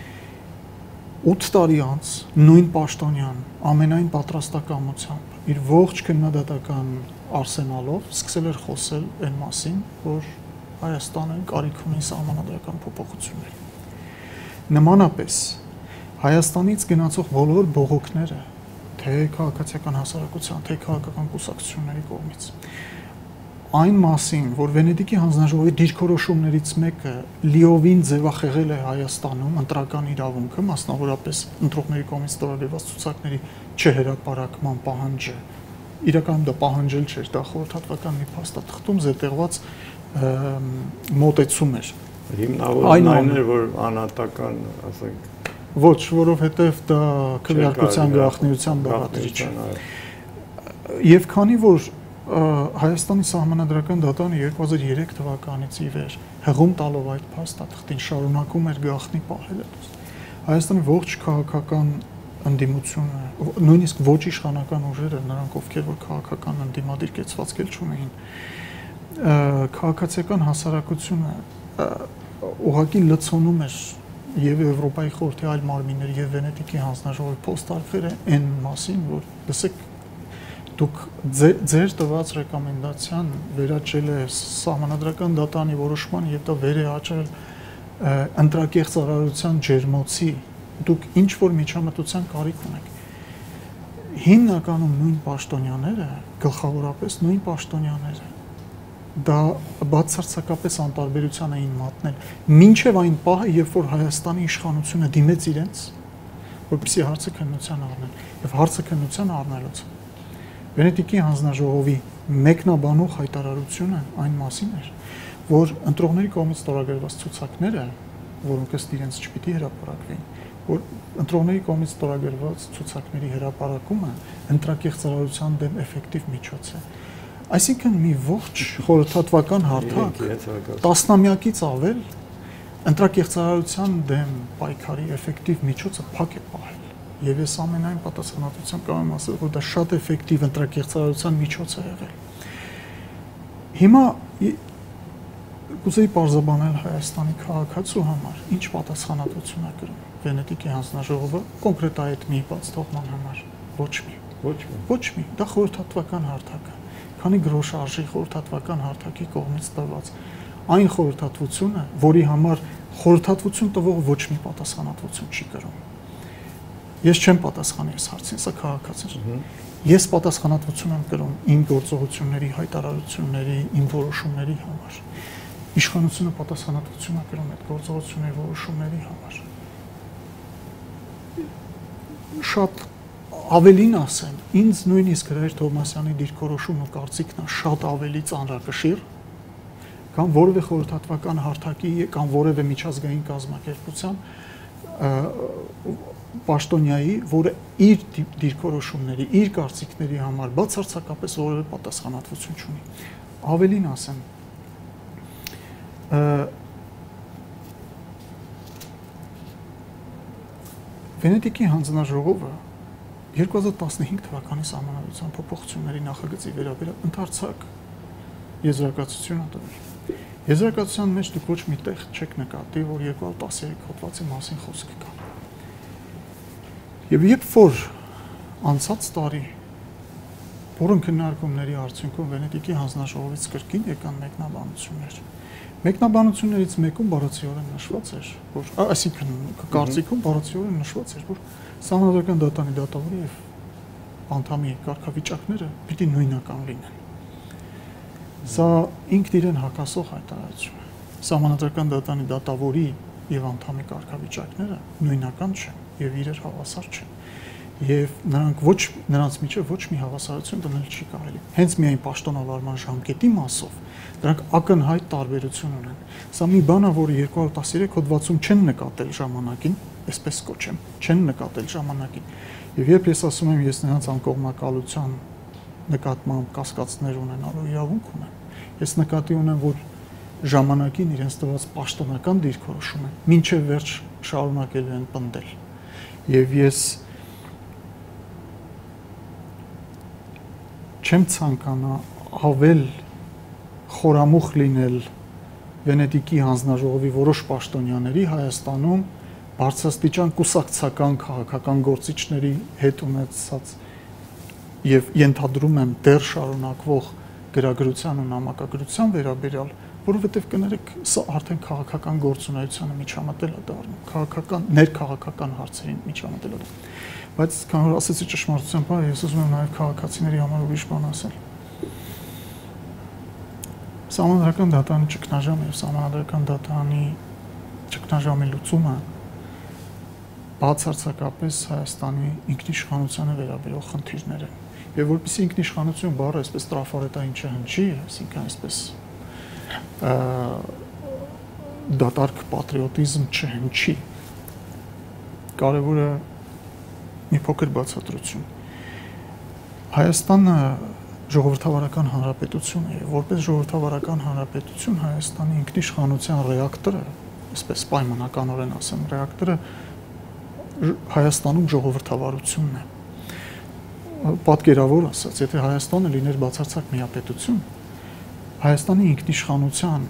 8 տարի անց նույն պաշտոնյան ամենայն պատրաստակամությամբ իր ողջ քննադատական արսենալով սկսել էր խոսել այն մասին, որ Հայաստանը կարիք ունի սահմանադրական փոփոխությունների։ Նմանապես Հայաստանից գնացող բոլոր բողոքները թե քաղաքացիական հասարակության, թե քաղաքական կուսակցությունների կողմից այն մասին, որ Վենետիկի հանձնաժողովի դիրքորոշումներից մեկը լիովին ձևախեղել է Հայաստանում ընտրական իրավունքը, մասնավորապես ընտրողների կողմից ստորագրված ցուցակների չհրապարակման պահանջը, իրականում դա պահանջել չէր, դա խորհրդատվական մի փաստաթղթում զետեղված մոտեցում էր։ Հիմնավորն այն էր, որ անհատական, ասենք, ոչ, որովհետև դա քվեարկության գաղտնիության բաղադրիչ է։ Եվ քանի որ Հայաստանի Սահմանադրական դատարանը 2003 թվականից ի վեր հղում տալով այդ փաստաթղթին շարունակում էր գաղտնի պահել, Հայաստանի ողջ քաղաքական ընդդիմությունը, նույնիսկ ոչ իշխանական ուժերը, նրանք ովքեր որ քաղաքական ընդդիմադիր կեցվածք էլ չունեին, քաղաքացիական հասարակությունը ուղղակի լցոնում էր եւ Եվրոպայի խորհրդի այլ մարմինների եւ Վենետիկի հանձնաժողովի փոստարկղերը այն մասին, որ լսեք դուք ձեր տված ռեկոմենդացիան վերաճել է Սահմանադրական դատարանի որոշման եւ դա վեր է աճել ընտրակեղծարարության ջերմոցի, դուք ինչ որ միջամտության կարիք ունեք։ Հիմնականում նույն պաշտոնյաները, գլխավորապես նույն պաշտոնյաները դա բացարձակապես անտարբերության էին մատնել մինչև այն պահը, երբ որ Հայաստանի իշխանությունը դիմեց իրենց, որպեսզի հարցը քննության առնեն, եւ հարցը քննության առնելուց Վենետիկի հանձնաժողովի մեկնաբանող հայտարարությունը այն մասին էր, որ ընտրողների կողմից ստորագրված ցուցակները, որոնք ըստ իրենց չպիտի հրապարակվեին, որ ընտրողների կողմից ստորագրված ցուցակների հրապարակումը ընտրակեղծարարության դեմ էֆեկտիվ միջոց է։ Այսինքն մի ողջ խորհրդատվական հարթակ տասնամյակից ավել ընտրակեղծարարության դեմ պայքարի էֆեկտիվ միջոցը փակ է պահել։ Եվ ես ամենայն պատասխանատվությամբ կարող եմ ասել, որ դա շատ էֆեկտիվ ընտրակեղծարարության միջոց է եղել։ Հիմա կուզեի պարզաբանել Հայաստանի քաղաքացու համար ինչ պատասխանատվություն է կրում Վենետիկի հանձնաժողովը կոնկրետ այդ մի բաց թողման համար։ Ոչ մի, դա խորհրդատվական հարթակ է։ Քանի գրոշ արժի խորհրդատվական հարթակի կողմից տված այն խորհրդատվությունը, որի համար խորհրդատվություն տվող ոչ մի պատասխանատվություն չի կրում։ Ես չեմ պատասխանի այս հարցին, սա քաղաքացի է։ Ես պատասխանատվություն եմ կրում իմ գործողությունների, հայտարարությունների, իմ որոշումների համար։ Իշխանությունը պատասխանատվություն է կրում այդ գործողությունների, որոշումների համար։ Շատ ավելին ասեմ, ինձ նույնիսկ Գրեր Թովմասյանի դիրքորոշումը կարծիքն է շատ ավելի ծանրակշիռ, կամ որևէ խորհրդատվական հարթակի կամ որևէ միջազգային կազմակերպության պաշտոնյայի, որը իր դիրքորոշումների, իր կարծիքների համար բացարձակապես որևէ պատասխանատվություն չունի։ Ավելին ասեմ, Վենետիկի հանձնաժողովը 2015 թվականի սահմանադրության փոփոխությունների նախագծի վերաբերյալ ընդարձակ եզրակացություն ա տվել։ Եզրակացության մեջ դուք ոչ մի տեղ չեք նկատի, որ 213 հոդվածի մասին խոսք կա։ Եվ երբ որ անցած տարի Որոն քննարկումների արդյունքում Վենետիկի հանձնաժողովից կրկին եկան մեկնաբանություններ։ Մեկնաբանություններից մեկում բառացիորեն նշված էր, որ այսինքն կարծիքում բառացիորեն նշված էր, որ Սահմանադրական դատանի դատավորի եւ անդամի կարգավիճակները պիտի նույնական լինեն։ Սա ինքն իրեն հակասող հայտարարություն է։ Սահմանադրական դատանի դատավորի եւ անդամի կարգավիճակները նույնական չեն եւ իրար հավասար չեն։ Եվ նրանց միջև ոչ մի հավասարություն դնել չի կարելի։ Հենց միայն պաշտոնավարման ժամկետի մասով դրանք ակնհայտ տարբերություն ունեն։ Սա մի բան է, որը 213 հոդվածում չեն նկատել ժամանակին, այսպես կոչեմ, չեն նկատել ժամանակին։ Եվ երբ ես ասում եմ, ես նրանց անկողմնակալության նկատմամբ կասկածներ ունենալու իրավունք ունեմ, ես նկատի ունեմ, որ ժամանակին իրենց տված պաշտոնական դիրքորոշումը մինչև վերջ շարունակելու են պնդել։ Եվ ես չեմ ցանկանա ավել խորամուխ լինել Վենետիկի հանձնաժողովի որոշ պաշտոնյաների Հայաստանում բարձրաստիճան կուսակցական քաղաքական գործիչների հետ ունեցած եւ ենթադրում եմ դեռ շարունակվող գրագրության ու նամակագրության վերաբերյալ, որովհետեւ կներեք, սա արդեն քաղաքական գործունեությանը միջամտել է դառնում, քաղաքական ներքաղաքական հարցերին միջամտել է։ Բայց քանի որ ասեցի ճշմարտության բանը, ես ուզում եմ նաև քաղաքացիների համար ուրիշ բան ասել։ Սահմանադրական դատանի ճգնաժամը եւ սահմանադրական դատանի ճգնաժամի լուծումը բացարձակապես Հայաստանի ինքնիշխանությանը վերաբերող խնդիրներ են։ Եվ որպեսզի ինքնիշխանություն բառը այսպես տրաֆարետային չհնչի, այսինքն այսպես դատարկ պատրիոտիզմ չհնչի, կարևորը մի փոքր բացատրություն։ Հայաստանը ժողովրդավարական հանրապետություն է, եւ որպես ժողովրդավարական հանրապետություն Հայաստանի ինքնիշխանության ռեակտորը, այսպես պայմանականորեն ասեմ, ռեակտորը Հայաստանում ժողովրդավարությունն է։ Պատկերավոր ասած, եթե Հայաստանը լիներ բացարձակ միապետություն, Հայաստանի ինքնիշխանության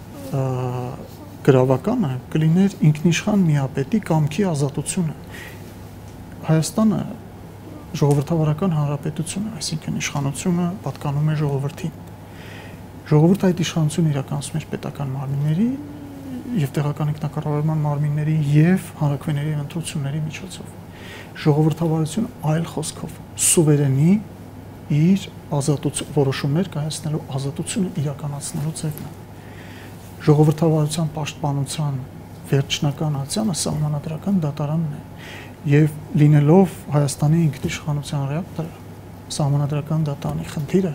գրավականը կլիներ ինքնիշխան միապետի կամքի ազատությունը։ Հայաստանը ժողովրդավարական հանրապետություն է, այսինքն իշխանությունը պատկանում է ժողովրդին։ Ժողովուրդը այդ իշխանությունը իրականացնում է պետական մարմինների եւ տեղական ինքնակառավարման մարմինների եւ հանրաքվեների ընտրությունների միջոցով։ Ժողովրդավարությունը այլ խոսքով սուվերենի իր որոշումներ կայացնելու ազատությունը իրականացնելու ձևն է։ Ժողովրդավարության պաշտպանության վերջնական ացիանը սահմանադրական դատարանն է եւ լինելով Հայաստանի ինքնիշխանության ռեակտորը, սահմանադրական դատարանի խնդիրը,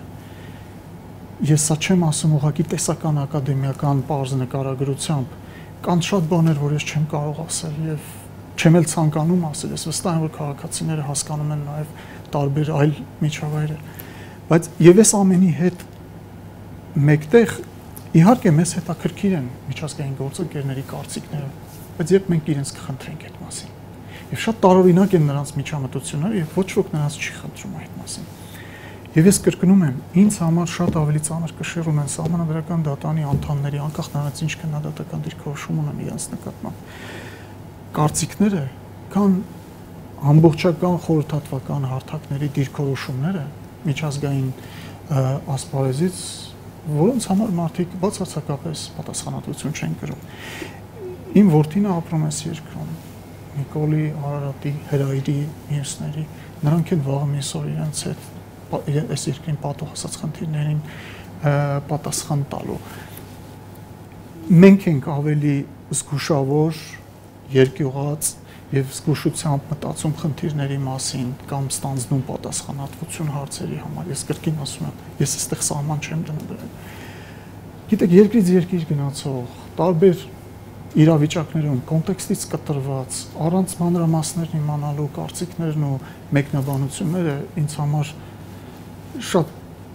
ես սա չեմ ասում ուղղակի տեսական ակադեմիական պարզ նկարագրությամբ, կան շատ բաներ, որ ես չեմ կարող ասել եւ չեմ էլ ցանկանում ասել, ես վստահ եմ, որ քաղաքացիները հասկանում են նաեւ տարբեր այլ միջավայրեր, բայց եւ այս ամենի հետ մեկտեղ իհարկե մեզ հետաքրքիր են միջազգային գործընկերների կարծիքները, բայց երբ մենք իրենց կխնդրենք այդ մասին, եւ շատ տարօրինակ են նրանց միջամտությունները եւ ոչ ոք նրանց չի խնդրում այդ մասին։ Եվ ես կրկնում եմ, ինձ համար շատ ավելի ծանր կշիռ ունեն սահմանադրական դատանի անդամների, անկախ նրանից ինչ քննադատական դիրքորոշում ունեն իրենց նկատմամբ, կարծիքները, քան ամբողջական խորհրդատվական հարթակների դիրքորոշումները միջազգային ասպարեզից, որոնց համար մարդիկ բացարձակապես պատասխանատվություն չեն կրում։ Իմ որդին ապրում է այս երկրում, Նիկոլի, Արարատի, Հրայրի, մյուսների, նրանք են վաղը մյուս օր իրենց հետ այս երկրին պատող ասած խնդիրներին պատասխան տալու։ Մենք ենք ավելի զգուշավոր, երկյուղած եւ զգուշությամբ մտածում խնդիրների մասին կամ ստանձնում պատասխանատվություն հարցերի համար։ Ես կրկին ասում եմ, ես այստեղ սահման չեմ դնել։ Գիտեք, երկրից երկիր գնացող, տարբեր իրավիճակներում կոնտեքստից կտրված, առանց մանրամասներն իմանալու կարծիքներն ու մեկնաբանությունները ինձ համար շատ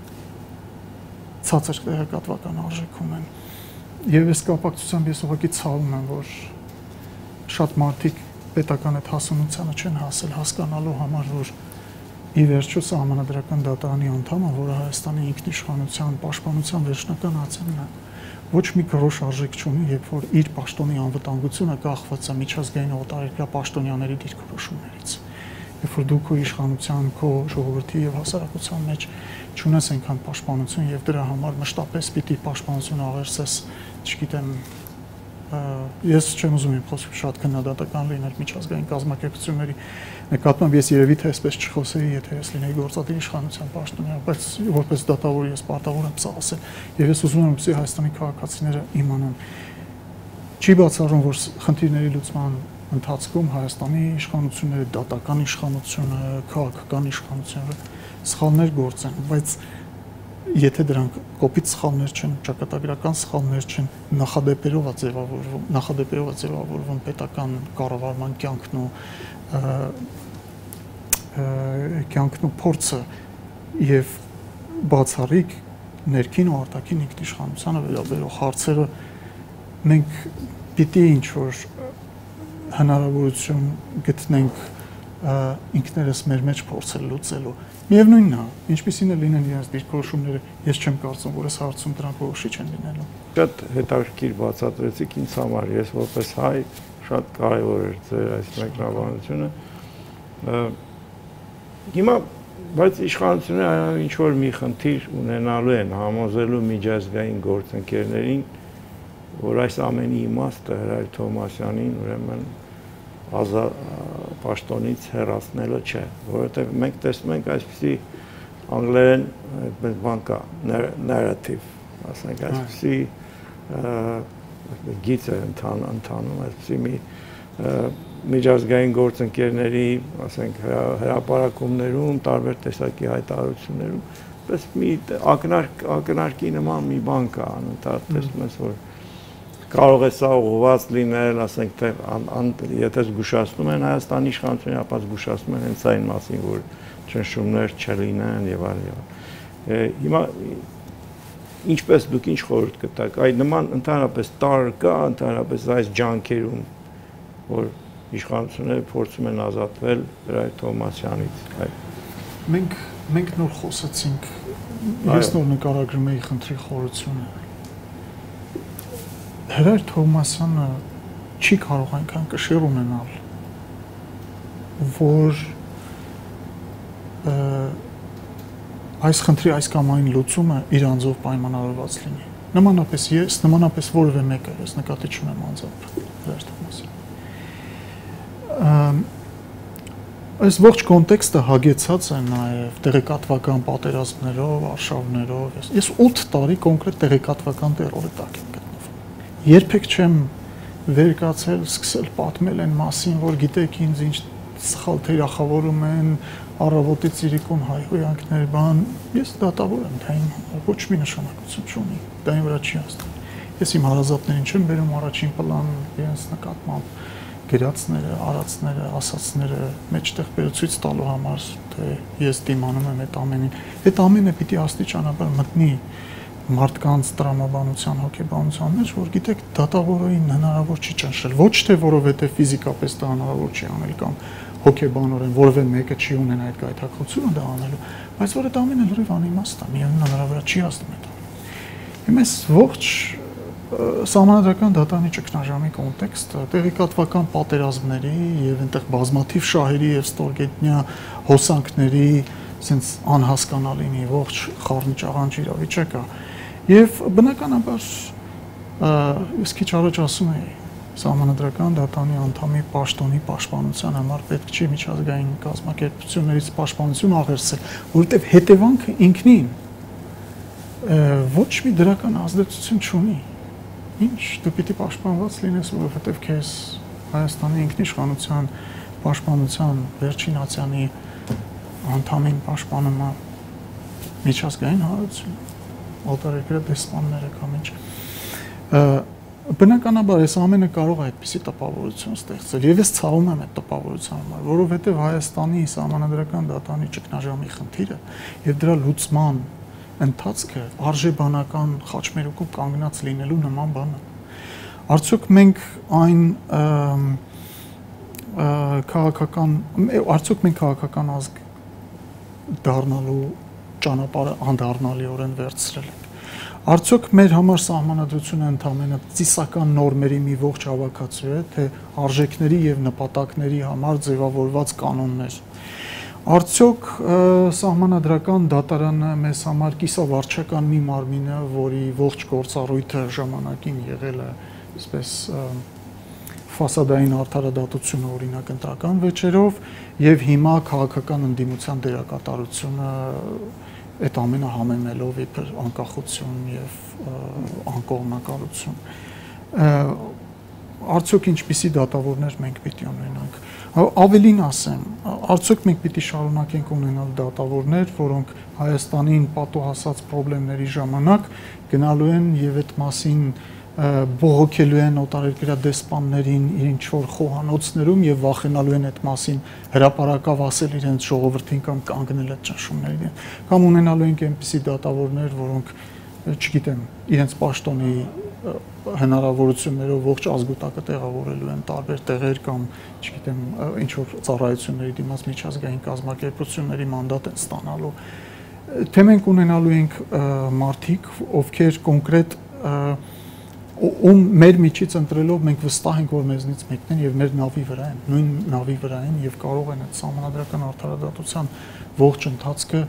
ցածր տեղեկատվական արժեք ունեն։ Եվ այս կապակցությամբ ես ուղղակի ցավում եմ, որ շատ մարդիկ պետական այդ հասունությանը չեն հասել հասկանալու համար, որ ի վերջո Սահմանադրական դատարանի անդամը, որը Հայաստանի ինքնիշխանության պաշտպանության վերջնական ացենն է, ոչ մի գրոշ արժեք չունի, երբ որ իր պաշտոնի անվտանգությունը կախված է միջազգային օտարերկրյա պաշտոնյաների դիրքորոշումներից։ Երբ որ դու քո իշխանության, քո ժողովրդի եւ հասարակության մեջ չունես այնքան պաշտպանություն եւ դրա համար մշտապես պիտի պաշտպանություն աղերսես, չգիտեմ, ես չեմ ուզում իմ խոսքը շատ քննադատական լինել միջազգային կազմակերպությունների նկատմամբ, ես երևի թե այսպես չխոսեի, եթե ես լինեի գործադիր իշխանության պաշտոնյա, բայց որպես դատավոր ես պարտավոր եմ սա ասել եւ ես ուզում եմ որ Հայաստանի քաղաքացիները իմանան։ Չի բացառում, որ խնդիրների լուծման ընթացքում Հայաստանի իշխանությունները, դատական իշխանությունը, քաղաքական իշխանությունը սխալներ գործեն, բայց եթե դրանք կոպիտ սխալներ չեն, ճակատագրական սխալներ չեն, նախադեպերով է ձևավորվում պետական կառավարման կյանքն ու փորձը եւ բացառիկ ներքին ու արտաքին ինքնիշխանությանը վերաբերող հարցերը մենք պիտի ինչ որ հնարավորություն գտնենք ինքներս մեր մեջ փորձել լուծելու։ Միևնույնն է, ինչպիսին է լինեն իրենց դիրքորոշումները, ես չեմ կարծում, որ այս հարցում դրանք որոշիչ են լինելու։ Շատ հետաքրքիր բացատրեցիք ինձ համար, ես որպես հայ շատ կարևոր էր ձեր այս մեկնաբանությունը։ Հիմա բայց իշխանությունները ինչ որ մի խնդիր ունենալու են համոզելու միջազգային գործընկերներին, որ այս ամենի իմաստը Հրայր Թովմասյանին ուրեմն պաշտոնից հեռացնելը չէ, որովհետև մենք տեսնում ենք այսպիսի անգլերեն բան կա, narrative, ասենք այսպիսի գիծ է ընթանում, այսպիսի մի միջազգային գործընկերների, ասենք հրապարակումներում, տարբեր տեսակի հայտարարություններում, պես մի ակնարկի նման մի բան կա, անընդհատ տեսնում ես, որ կարող է սա ուղղված լինել, ասենք, եթե զգուշացնում են Հայաստանի իշխանությունը, ապա զգուշացնում են հենց այն մասին, որ ճնշումներ չլինեն եւ այլն։ Հիմա ինչպես դուք ինչ խորհուրդ կտաք, այդ նման ընդհանրապես տար կա, ընդհանրապես այս ջանքերում, որ իշխանությունները փորձում են ազատվել Հրայր Թովմասյանից։ Մենք նոր խոսեցինք, ես նոր նկարագրում էի խնդրի խորությունը։ Հրայր Թովմասյանը չի կարող այնքան կշիռ ունենալ, որ այս խնդրի այս կամ այն լուծումը իր անձով պայմանավորված լինի։ Նմանապես որևէ մեկը ես նկատի չունեմ անձամբ Հրայր Թովմասյանը։ Այս ողջ կոնտեքստը հագեցած է նաև տեղեկատվական պատերազմներով, արշավներով։ Ես 8 տարի կոնկրետ տեղեկատվական տերորի տակ եմ գտնվում։ Երբեք չեմ վերկացել, սկսել պատմել այն մասին, որ գիտեք ինձ ինչ սխալ թիրախավորում են, առավոտից իրիկուն հայհոյանքներ, բան։ Ես դատավոր եմ, դա իմ ոչ մի նշանակություն չունի, դա իմ վրա չի ազդում։ Ես իմ հարազատներին չեմ բերում առաջին պլան, իրենց նկատմամբ գրածները, արածները, ասածները մեջտեղ բերուցույց տալու համար, թե ես դիմանում եմ այդ ամենին։ Այդ ամենը պիտի աստիճանաբար մտնի մարդկանց տրամաբանության, հոգեբանության մեջ, որ գիտեք, դատավորին հնարավոր չի ճնշել, ոչ թե որովհետև ֆիզիկապես դա հնարավոր չի անել կամ հոգեբանորեն որևէ մեկը չի ունենա այդ գայթակղությունը դա անելու, բայց որ այդ ամենը լրիվ անիմաստ է, միևնույն հնարավոր չի ազդում այդ ամենը։ Հիմա այս ողջ Սահմանադրական դատարանի ճգնաժամի կոնտեքստը տեղեկատվական պատերազմների եւ այնտեղ բազմաթիվ շահերի եւ ստորգետնյա հոսանքների sense անհասկանալի մի ողջ խառնիճաղանջ իրավիճակ է եւ բնականաբար ես քիչ առաջ ասում էի Սահմանադրական դատարանի անդամի պաշտոնի պաշտպանության համար պետք չի միջազգային կազմակերպություններից պաշտպանություն աղերսել, որովհետեւ հետևանքը ինքնին ոչ մի դրական ազդեցություն չունի։ Ինչ դու պիտի պաշտպանված լինես, որովհետև քեզ Հայաստանի ինքնիշխանության պաշտպանության վերջին ացյանի անդամին պաշտպանում է միջազգային հանրություն, օտարերկրյա դեսպանները կամ ինչ։ Բնականաբար այս ամենը կարող է այդպիսի տպավորություն ստեղծել, եւ ես ցավում եմ այդ տպավորության համար, որովհետև Հայաստանի Սահմանադրական դատարանի ճգնաժամի խնդիրը եւ դրա լուծման ընթացքը արժեբանական խաչմերուկում կանգնած լինելու նման բան է։ Արդյոք մենք այն քաղաքական արդյոք մենք քաղաքական ազգ դառնալու ճանապարհը անդառնալիորեն վերցրել ենք։ Արդյոք մեր համար սահմանադրությունը ընդհանրապես ծիսական նորմերի մի ողջ հավաքածու է, թե արժեքների եւ նպատակների համար ձևավորված կանոններ։ Արդյոք սահմանադրական դատարանը մեզ համար կիսավարչական մի մարմին է, որի ողջ գործառույթը ժամանակին եղել է, այսպես ֆասադային արդարադատությունը օրինակ ընտրական վեճերով եւ հիմա քաղաքական ընդդիմության դերակատարությունը այդ ամենը համեմելով իբր անկախություն եւ անկողմնակալություն։ Արդյոք ինչպիսի դատավորներ մենք պիտի ունենանք։ Ավելին ասեմ, արդյոք մենք պիտի շարունակենք ունենալ դատավորներ, որոնք Հայաստանին պատոհասած խնդիրների ժամանակ գնալու են եւ այդ մասին բողոքելու են օտարերկրյա դեսպաններին ինչ որ խոհանոցներում եւ վախենալու են այդ մասին հրապարակավ ասել իրենց ժողովրդին կամ կանգնել այդ ճնշումներին կամ ունենալու են այնպիսի դատավորներ, որոնք չգիտեմ, իրենց պաշտոնի հնարավորություններով ողջ ազգուտակը տեղավորելու են տարբեր տեղեր կամ չգիտեմ, ինչ որ ծառայությունների դիմաց միջազգային կազմակերպությունների մանդատ են ստանալու։ Թե մենք ունենալու ենք մարդիկ, ովքեր կոնկրետ ում մեր միջից ընտրելով մենք վստահ ենք, որ մեզնից մեկն են եւ մեր նավի վրա են, նույն նավի վրա են եւ կարող են այդ սահմանադրական արդարադատության ողջ ընթացքը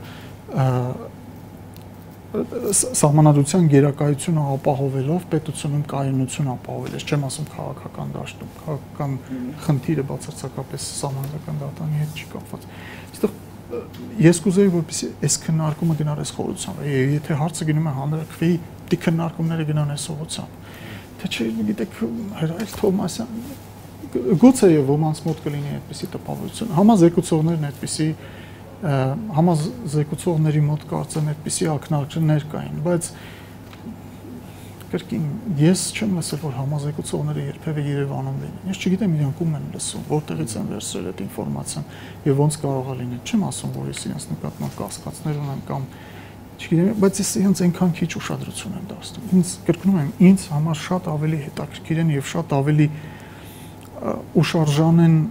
սահմանադրության գերակայությունը ապահովելով պետությունում կայունություն ապահովել, չեմ ասում քաղաքական դաշտում, քաղաքական խնդիրը բացարձակապես սահմանադրական դատարանի հետ չի կապված։ Այստեղ ես կուզեի, որպեսզի այս քննարկումը գնար այս խորությամբ, եթե հարցը գնում է հանրակրվեի, դի քննարկումները գնան այս ուղղությամբ։ Թե չէ, գիտեք, Հրայր Թովմասյան, գուցե եւ ոմանց մոտ կլինի այդպիսի տպավորություն։ Համազեկուցողներն այդպիսի համազեկուցողների մոտ կարծեմ այդպիսի ակնարկներ կային, բայց կրկին ես չեմ լսել, որ համազեկուցողները երբևէ Երևանում լինեն։ Ես չգիտեմ իրանք ում են լսում, որտեղից են վերցրել այդ ինֆորմացիան եւ ոնց կարող է լինել։ Չեմ ասում, որ ես իրենց նկատմամբ կասկածներ ունեմ կամ չգիտեմ, բայց ես իրենց այնքան քիչ ուշադրություն եմ դարձնում։ Ինձ կրկնում եմ, ինձ համար շատ ավելի հետաքրքիր են եւ շատ ավելի ուշարժան են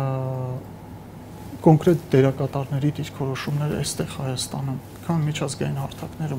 կոնկրետ դերակատարների դիրքորոշումները այստեղ Հայաստանում, քան միջազգային հարթակներում։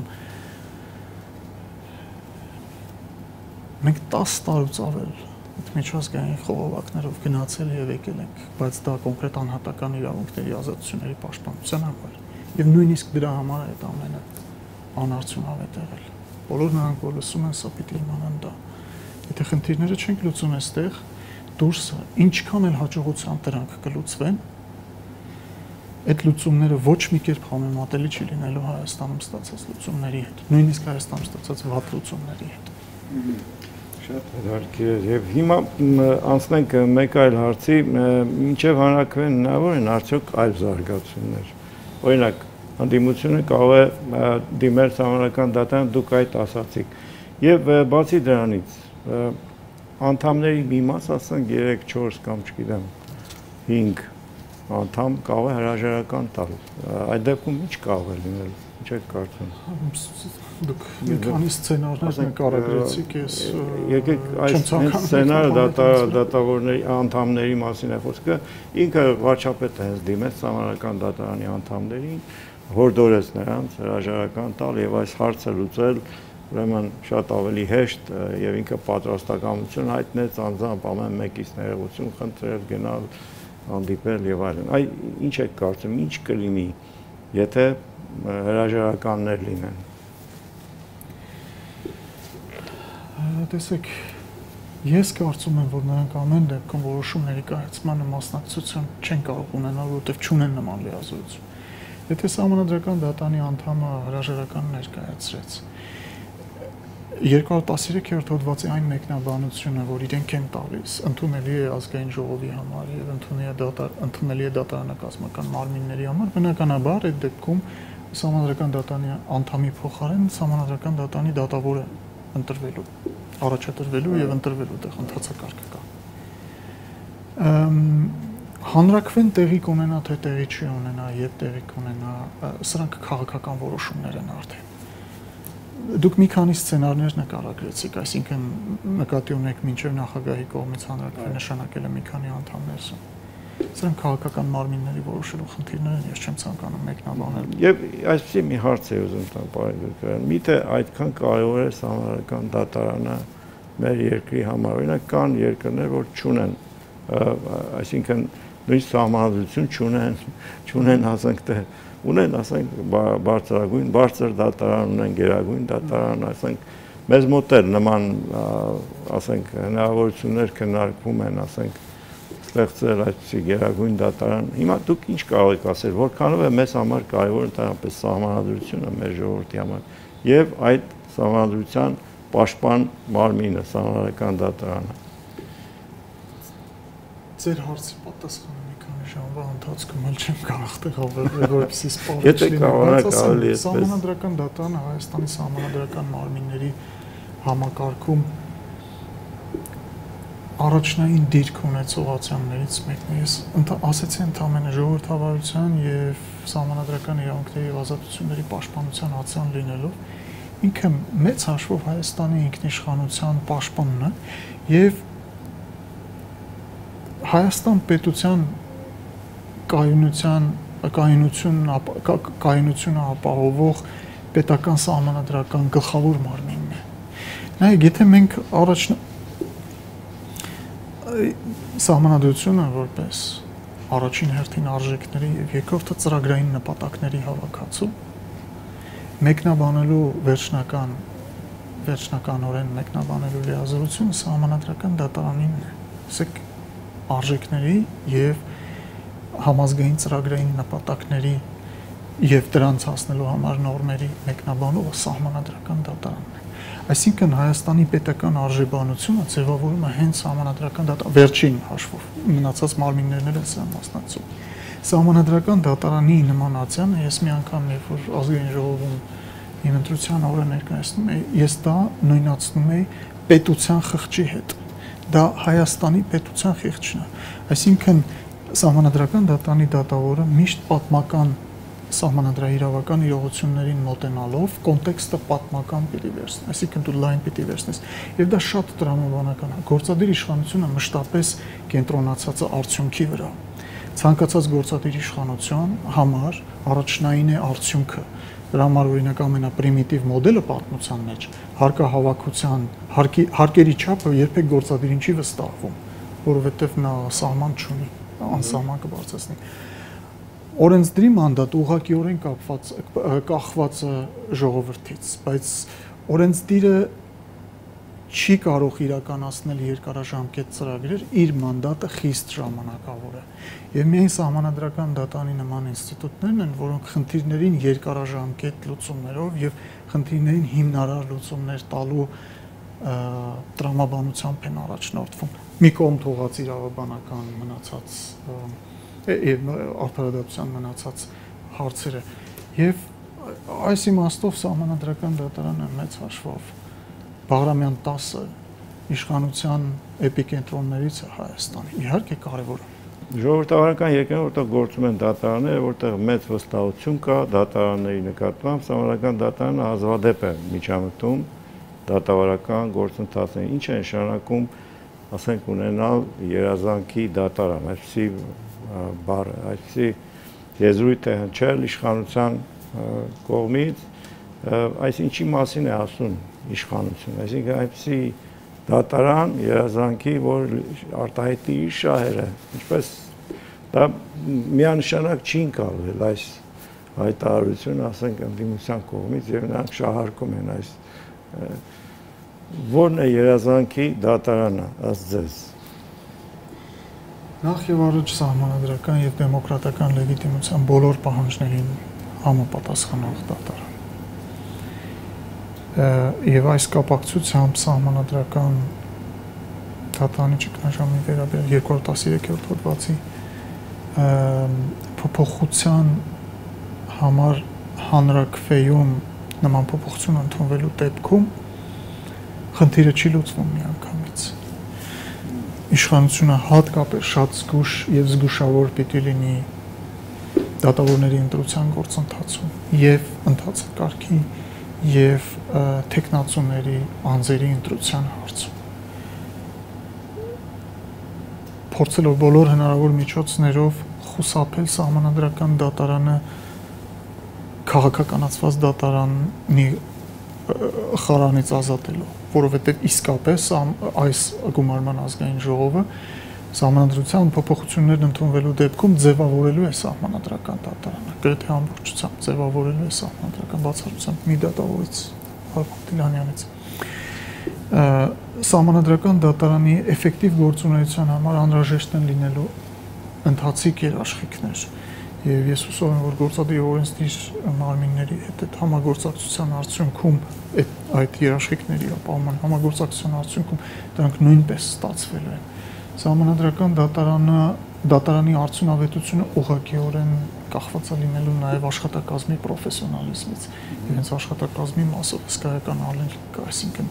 Մենք 10 տարուց ավել այդ միջազգային խողովակներով գնացել եւ եկել ենք, բայց դա կոնկրետ անհատական իրավունքների ազատությունների պաշտպանության համար եւ նույնիսկ դրա համար այդ ամենը անարդյունավետ եղել։ Բոլոր նրանք, որ լսում են, սա պիտի իմանան դա։ Եթե խնդիրները չենք լուծում այստեղ, դուրսը ինչքան էլ հաջողությամբ դրանք կլուծվեն, այդ լուծումները ոչ մի կերպ համեմատելի չի լինելու Հայաստանում ստացած լուծումների հետ, նույնիսկ Հայաստանում ստացած վատ լուծումների հետ։ Շատ հետաքրքիր է եւ հիմա անցնենք մեկ այլ հարցի, մինչեւ հանրակրվեն հնարավոր են արդյոք այլ զարգացումներ։ Օրինակ, ընդդիմությունը կարող է դիմել սահմանադրական դատարան, դուք այդ ասացիք։ Եվ բացի դրանից, անդամների մի մաս, ասենք 3-4 կամ չգիտեմ 5 անդամ կարող է հրաժարական տալ։ Այդ դեպքում ինչ կարող է լինել, ինչ եք կարծում։ Դուք մի քանի սցենարներ նկարագրեցիք, ես եկեք այս սցենարը դատավորների անդամների մասին է խոսքը, ինքը վարչապետը հենց դիմեց սահմանադրական դատարանի անդամներին, հորդորեց նրանց հրաժարական տալ եւ այս հարցը լուծել ուրեմն շատ ավելի հեշտ եւ ինքը պատրաստակամություն հայտնեց անձամբ ամեն մեկից ներողություն խնդրել, գնալ հանդիպել եւ այլն։ Այ ինչ եք կարծում, ինչ կլինի, եթե հրաժարականներ լինեն։ Տեսեք, ես կարծում եմ, որ նրանք ամեն դեպքում որոշումների կայացմանը մասնակցություն չեն կարող ունենալ, որովհետեւ չունեն նման լիազորություն։ Եթե սահմանադրական դատարանի անդամը հրաժարական ներկայացրեց 213-րդ հոդվածի այն մեկնաբանությունը, որ իրենք են տալիս, ընդունելի է ազգային ժողովի համար եւ ընդունելի է դատարանակազմական մարմինների համար, բնականաբար այդ դեպքում սահմանադրական դատարանի անդամի փոխարեն սահմանադրական դատարանի դատավորը ընտրվելու, առաջադրվելու եւ ընտրվելու տեղ ընթացակարգը կա։ Հանրակրվեն տեղի կունենա, թե տեղի չի ունենա, երբ տեղի կունենա, սրանք քաղաքական որոշումներ են արդեն։ Դուք մի քանի սցենարներ նկարագրեցիք, այսինքն նկատի ունեք մինչև նախագահի կողմից հանրակրվեն նշանակել է մի քանի անդամներ։ Սրանք քաղաքական մարմինների որոշելու խնդիրներ են, ես չեմ ցանկանում մեկնաբանել։ Եվ այսպեսի մի հարց է ուզում տալ պարոն Գրիգորյան, միթե այդքան կարևոր է Սահմանադրական դատարանը մեր երկրի համար։ Օրինակ կան երկրներ, որ չունեն, այսինքն նույնիսկ սահմանադրություն չունեն, ասենք թե ունեն, ասենք բարձրագույն, բարձր դատարան ունեն, գերագույն դատարան, ասենք մեզ մոտ էլ նման, ասենք հնարավորություններ քննարկվում են, ասենք ստեղծել այսպիսի գերագույն դատարան։ Հիմա դուք ինչ կարող եք ասել, որքանով է մեզ համար կարևոր ընդհանրապես սահմանադրությունը մեր ժողովրդի համար եւ այդ սահմանադրության պաշտպան մարմինը, Սահմանադրական դատարանը։ Ձեր հարցի պատասխանը մի քանի ժամվա ընթացքում էլ չեմ կարող տեղավորվել, որպեսզի սպառել լինի։ Սահմանադրական դատարանը Հայաստանի սահմանադրական մարմինների համակարգում առաջնային դիրք ունեցող ացիաներից մեկն է։ Ես ասեցի ընդհանրապես ժողովրդավարության եւ սահմանադրական իրավունքների եւ ազատությունների պաշտպանության ացիան լինելով ինքը մեծ հաշվով Հայաստանի ինքնիշխանության պաշտպանն է եւ Հայաստան պետության կայունությունը ապահովող պետական սահմանադրական գլխավոր մարմինն է։ Նայեք, եթե մենք սահմանադրությունը որպես առաջին հերթին արժեքների եւ երկրորդը ծրագրային նպատակների հավաքածու մեկնաբանելու վերջնականորեն մեկնաբանելու լիազորությունը սահմանադրական դատարանինն է։ Ասեք արժեքների եւ համազգային ծրագրային նպատակների եւ դրանց հասնելու համար նորմերի մեկնաբանողը սահմանադրական դատարանն է։ Այսինքն Հայաստանի պետական արժեբանությունը ձևավորում է հենց սահմանադրական դատարան վերջին հաշվով մնացած մարմիններն էլ են մասնակցում։ Սահմանադրական դատարանի նմանացիանը ես մի անգամ երբ որ ազգային ժողովում իմ ընտրության օրը ներկայացնում եմ, ես դա նույնացնում եմ պետության խղճի հետ։ Դա Հայաստանի պետության խիղճն է։ Այսինքն սահմանադրական դատարանի դատավորը միշտ պատմական սահմանադրահիրավական իրողություններին մոտենալով կոնտեքստը պատմական պիտի վերցնի, այսինքն դու լայն պիտի վերցնես։ Եվ դա շատ տրամաբանական է։ Գործադիր իշխանությունը մշտապես կենտրոնացած է արդյունքի վրա։ Ցանկացած գործադիր իշխանության համար առաջնային է արդյունքը։ Դրա համար օրինակ ամենապրիմիտիվ մոդելը պատմության մեջ հարկահավաքության հարկերի չափը երբեք գործադիրին չի վստահվում, որովհետև նա սահման չունի, անսահման կբարձրացնի։ Օրենսդրի մանդատը ուղղակիորեն կախված է ժողովրդից, բայց օրենսդիրը չի կարող իրականացնել երկարաժամկետ ծրագրեր, իր մանդատը խիստ ժամանակավոր է։ Եվ միայն սահմանադրական դատարանի նման ինստիտուտներն են, որոնք խնդիրներին երկարաժամկետ լուծումներով եւ խնդիրներին հիմնարար լուծումներ տալու տրամաբանությամբ են առաջնորդվում։ Մի կողմ թողած իրավաբանական մնացած եւ արդարադատության մնացած հարցերը եւ այս իմաստով սահմանադրական դատարանը մեծ հաշվով Բաղրամյան 10-ը իշխանության էպիկենտրոններից է Հայաստանի։ Իհարկե կարևոր է։ Ժողովրդավարական երկրներում որտեղ գործում են դատարանները, որտեղ մեծ վստահություն կա դատարանների նկատմամբ, սահմանադրական դատարանը հազվադեպ է միջամտում դատավարական գործընթացներին, ինչ է նշանակում, ասենք ունենալ երազանքի դատարան, այսպիսի բառ, այսպիսի եզրույթ է հնչել իշխանության կողմից, այս ինչի մասին է ասում իշխանությունը, այսինքն այնպիսի դատարան երազանքի, որ արտահայտի իր շահերը, ինչպես դա միանշանակ չի ընկալվել այս հայտարարությունը, ասենք ընդդիմության կողմից եւ նրանք շահարկում են այս որն է երազանքի դատարանը ըստ ձեզ։ Նախ եւ առաջ սահմանադրական եւ դեմոկրատական լեգիտիմության բոլոր պահանջներին համապատասխանող դատարան։ Եվ այս կապակցությամբ սահմանադրական դատարանի ճգնաժամի վերաբերյալ 213-րդ հոդվածի փոփոխության համար հանրակրվեում նման փոփոխություն ընդունվելու դեպքում խնդիրը չի լուծվում միանգամից։ Իշխանությունը հատկապես շատ զգուշ եւ զգուշավոր պիտի լինի դատավորների ընտրության գործընթացում եւ ընթացակարգի եւ թեկնածուների անձերի ընտրության հարցում։ փորձելով բոլոր հնարավոր միջոցներով խուսափել սահմանադրական դատարանը քաղաքականացված դատարանի խարանից ազատելու, որովհետև իսկապես այս գումարման ազգային ժողովը Սահմանադրության փոփոխություններն ընդունվելու դեպքում ձևավորելու է սահմանադրական դատարանը, գրեթե ամբողջությամբ ձևավորելու է սահմանադրական բացառությամբ մի դատավորից Հարություն Դիլանյանից։ Սահմանադրական դատարանի էֆեկտիվ գործունեության համար անհրաժեշտ են լինելու ընթացիկ երաշխիքներ, եւ ես հուսով եմ, որ գործադիր օրենսդիր մարմինների հետ այդ համագործակցության արդյունքում այդ երաշխիքների ապահովման համագործակցության արդյունքում դրանք նույնպես ստացվելու են։ Սահմանադրական դատարանի արդյունավետությունը ուղղակիորեն կախված է լինելու նաև աշխատակազմի պրոֆեսիոնալիզմից, իրենց աշխատակազմի մասով հսկայական ալիք, այսինքն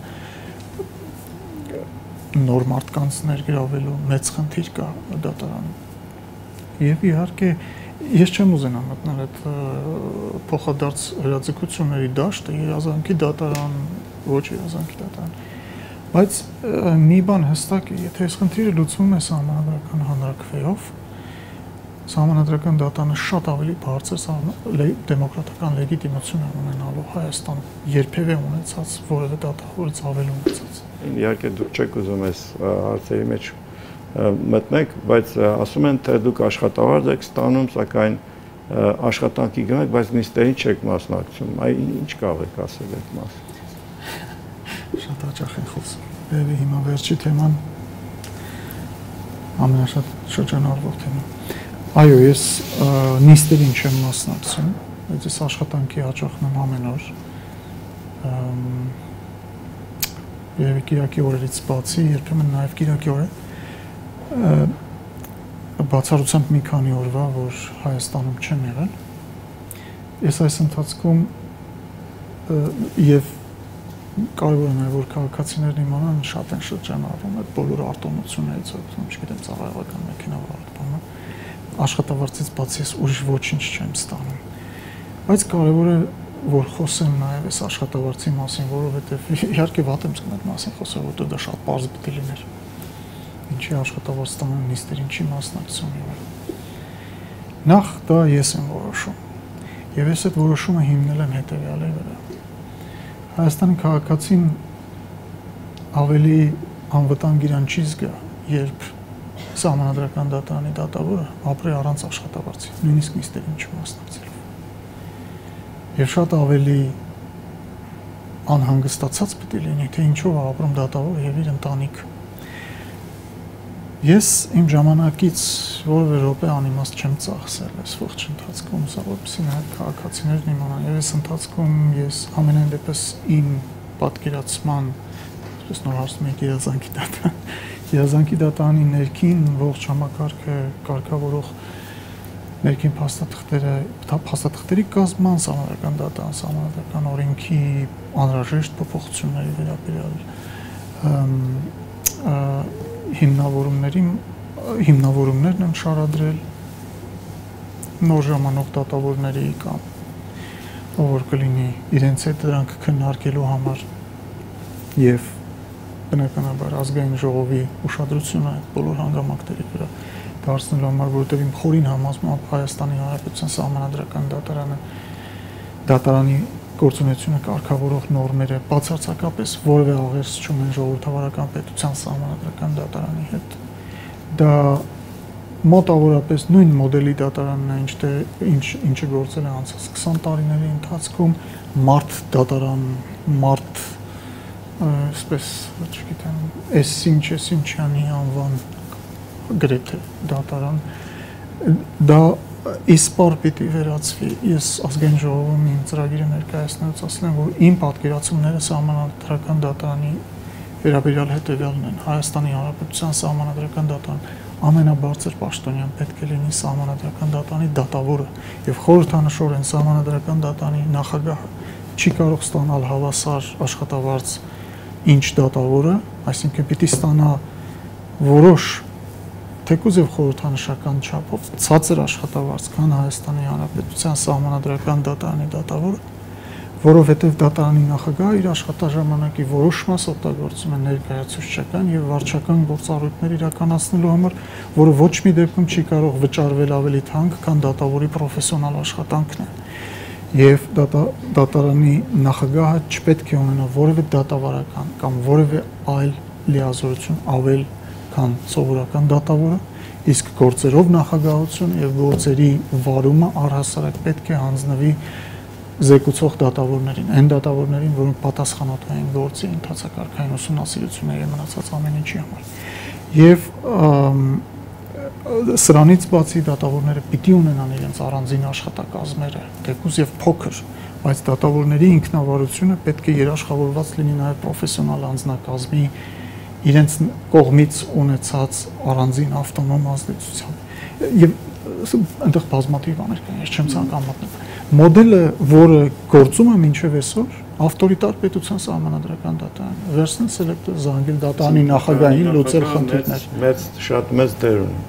նոր մարդկանց ներգրավելու մեծ խնդիր կա դատարանում։ Եվ իհարկե ես չեմ ուզենա մտնել այդ փոխադարձ հրաձգությունների դաշտը, երազանքի դատարան, ոչ երազանքի դատարան։ Բայց մի բան հստակ է, եթե այս խնդիրը լուծվում է սահմանադրական հանրաքվեով, սահմանադրական դատարանը շատ ավելի բարձր դեմոկրատական լեգիտիմություն է ունենալու Հայաստան երբևէ ունեցած որևէ դատավորից ավել ունեցած։ Իհարկե դուք չեք ուզում այս հարցերի մեջ մտնեք, բայց ասում են, թե դուք աշխատավարձ եք ստանում, սակայն աշխատանքի գնաք, բայց նիստերին չեք մասնակցում։ Այ ինչ կարող եք ասել այդ մասը։ Շատ հաճախ են խոսում։ Բերվի հիմա վերջի թեման ամենաշատ շրջանառվող թեման։ Այո, ես նիստերին չեմ մասնակցում, բայց ես աշխատանքի հաճախում եմ ամեն օր։ Երևի կիրակի օրերից բացի, երբեմն նաև կիրակի օր է բացառությամբ մի քանի օրվա, որ Հայաստանում չեմ եղել։ Ես այս ընթացքում եւ կարևոր է որ քաղաքացիներն իմանան շատ են շրջանառվում այդ բոլոր արտոնություններից, որտեղ չգիտեմ ծառայողական մեքենավորված բանը, աշխատավարձից բացի ես ուրիշ ոչինչ չեմ ստանում։ Բայց կարևոր է որ խոսեմ նաև այս աշխատավարձի մասին, որովհետև իհարկե վատ եմ զգում այդ մասին խոսել, որտեղ դա շատ պարզ պետք է լիներ։ Ինչի աշխատավարձ ստանան նիստերին չի մասնակցում եղել։ Նախ դա ես եմ որոշում։ Եվ ես այդ որոշումը հիմնել եմ հետևյալի վրա։ Հայաստանի քաղաքացին ավելի անվտանգ իրան չի զգա, երբ սահմանադրական դատարանի դատավորը ապրի առանց աշխատավարձի, նույնիսկ նիստերին չմասնակցելով։ Եվ շատ ավելի անհանգստացած պետք է լինի, թե ինչով է ապրում դատավորը եւ իր ընտանիքը։ Ես իմ ժամանակից որևէ րոպե անիմաստ չեմ ծախսել այս ողջ ընթացքում, սա որպեսզի նաև քաղաքացիներն իմանան։ Եվ այս ընթացքում ես ամենայն դեպս իմ պատկերացման, այսպես նոր հարցում եք երազանքի դատարանի ներքին ողջ համակարգը կարգավորող ներքին փաստաթղթերի կազմման սահմանադրական դատարան, սահմանադրական օրենքի անհրաժեշտ փոփոխությունների վերաբերյալ հիմնավորումներն են շարադրել նոր ժամանող դատավորների կամ ով որ կլինի իրենց հետ դրանք քննարկելու համար եւ բնականաբար ազգային ժողովի ուշադրությունը այդ բոլոր հանգամանքների վրա դարձնելու համար, որովհետեւ իմ խորին համոզմամբ Հայաստանի Հանրապետության սահմանադրական դատարանի գործունեությունը կարգավորող նորմերը բացարձակապես որևէ աղերս չունեն ժողովրդավարական պետության սահմանադրական դատարանի հետ։ Դա մոտավորապես նույն մոդելի դատարանն է, ինչը գործել է անցած 20 տարիների ընթացքում, մարդ դատարան, մարդ, այսպես, չգիտեմ, Սինչյանի անվան գրեթե դատարան, դա իսպար պիտի վերածվի։ Ես ազգային ժողովում իմ ծրագիրը ներկայացնելուց ասել եմ, որ իմ պատկերացումները սահմանադրական դատարանի վերաբերյալ հետևյալն են։ Հայաստանի Հանրապետության սահմանադրական դատարան ամենաբարձր պաշտոնյան պետք է լինի սահմանադրական դատարանի դատավորը եւ խորհրդանշորեն սահմանադրական դատարանի նախագահը չի կարող ստանալ հավասար աշխատավարձ ինչ դատավորը, այսինքն պիտի ստանա որոշ թեկուզ եւ խորհրդանշական չափով ցածր աշխատավարձ, քան Հայաստանի Հանրապետության սահմանադրական դատարանի դատավորը, որովհետև դատարանի նախագահը իր աշխատաժամանակի որոշ մաս օգտագործում է ներկայացուցչական եւ վարչական գործառույթներ իրականացնելու համար, որը ոչ մի դեպքում չի կարող վճարվել ավելի թանկ, քան դատավորի պրոֆեսիոնալ աշխատանքն է։ Եվ դատարանի նախագահը չպետք է ունենա որևէ դատավարական կամ որևէ այլ լիազորություն ավել, քան սովորական դատավորը, իսկ գործերով նախագահությունը եւ գործերի վարումը առհասարակ պետք է հանձնվի զեկուցող դատավորներին, այն դատավորներին, որոնք պատասխանատու են գործի ընթացակարգային ուսումնասիրությունների եւ մնացած ամեն ինչի համար։ Եվ սրանից բացի դատավորները պիտի ունենան իրենց առանձին աշխատակազմերը, թեկուզ եւ փոքր, բայց դատավորների ինքնավարությունը պետք է երաշխավորված լինի նաեւ պրոֆեսիոնալ անձնակազմի իրենց կողմից ունեցած առանձին ավտոնոմ ազդեցությամբ։ Եվ այնտեղ բազմաթիվ բաներ կան, ես չեմ ցանկանում մտնել։ Մոդելը, որը գործում է մինչև այսօր, ավտորիտար պետության սահմանադրական դատարանը, վերցնել սելեկտոր զանգել դատարանի նախագահին լուծել խնդիրներ։ Շատ մեծ դեր ունի։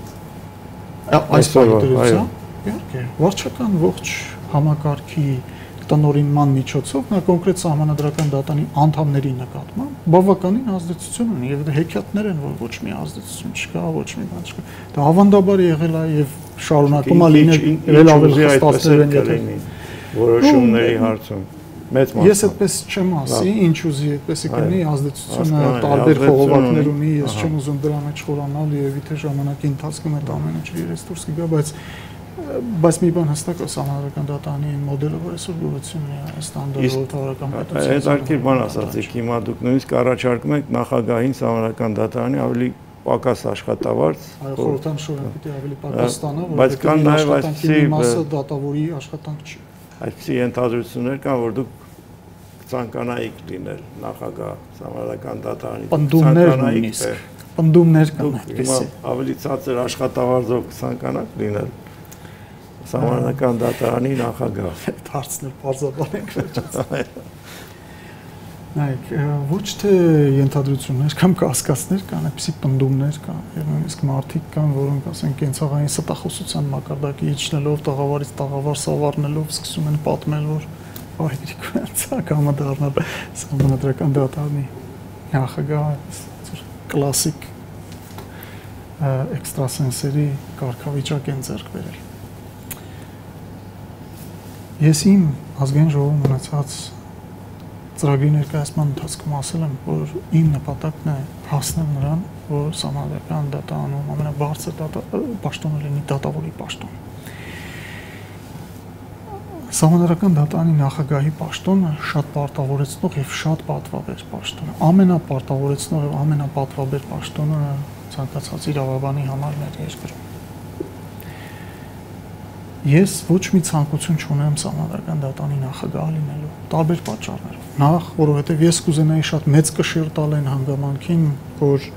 Այս բարդությունը, իհարկե, վարչական ողջ համակարգի տնօրինման միջոցով նա կոնկրետ սահմանադրական դատարանի անդամների նկատմամբ բավականին ազդեցություն ունի եւ հեքիաթներ են, որ ոչ մի ազդեցություն չկա, ոչ մի բան չկա։ Դա ավանդաբար եղել է եւ շարունակում է լինել ավելի խստացել են եթե որոշումների հարցում մեծ մասը։ Ես այդպես չեմ ասի, ինչ ուզի այդպեսի կլինի, ազդեցությունը տարբեր խողովակներ ունի, ես չեմ ուզում դրա մեջ խորանալ եւ իթե ժամանակի ընթացքում այդ ամենը չիրես դուրս կգա, բայց մի բան հստակ է սահմանադրական դատարանի մոդելը, որ այսօր գոյություն ունի Հայաստան դրողական պետության։ Այդ արկիր բան ասացիք, հիմա դուք նույնիսկ առաջարկում եք նախագահին սահմանադրական դատարանի ավելի պակաս աշխատավարձ։ Այո, խորհրդանշորեն պիտի ավելի պակաս ստանա, բայց կան նաև այսպիսի մասը դատավորի աշխատանք չի։ Այսպիսի ենթադրություններ կան, որ դուք ցանկանայիք լինել նախագահ սահմանադրական դատարանի։ Պնդումներ կան այդպիսի։ Ավելի ցածր աշխատավարձով ցանկանաք լինել սահմանադրական դատարանի նախագահ։ Այդ հարցն էլ բարձրաբան ենք վերջացրել։ Նայեք, ոչ թե ենթադրություններ կամ կասկածներ կան, այդպիսի պնդումներ կան, եւ նույնիսկ մարդիկ կան, որոնք ասենք կենցաղային ստախոսության մակարդակի իջնելով, տաղավարից տաղավար սավառնելով սկսում են պատմել, որ Գրիգորյանը դառնալ սահմանադրական դատարանի նախագահ, կլասիկ էքստրասենսերի կարգավիճակ են ձեռք բերել։ Ես իմ ազգային ժողովում ունեցած ծրագրի ներկայացման ընթացքում ասել եմ, որ իմ նպատակն է հասնել նրան, որ սահմանադրական դատարանում ամենաբարձր պաշտոնը լինի դատավորի պաշտոն։ Սահմանադրական դատարանի նախագահի պաշտոնը շատ պարտավորեցնող եւ շատ պատվաբեր պաշտոն է։ Ամենապարտավորեցնող եւ ամենապատվաբեր պաշտոնը ցանկացած իրավաբանի համար մեր երկրում։ Ես ոչ մի ցանկություն չունեմ սահմանադրական դատարանի նախագահ լինելու, տարբեր պատճառներով։ Նախ, որովհետև ես կուզենայի շատ մեծ կշիռ տալ այն հանգամանքին, որ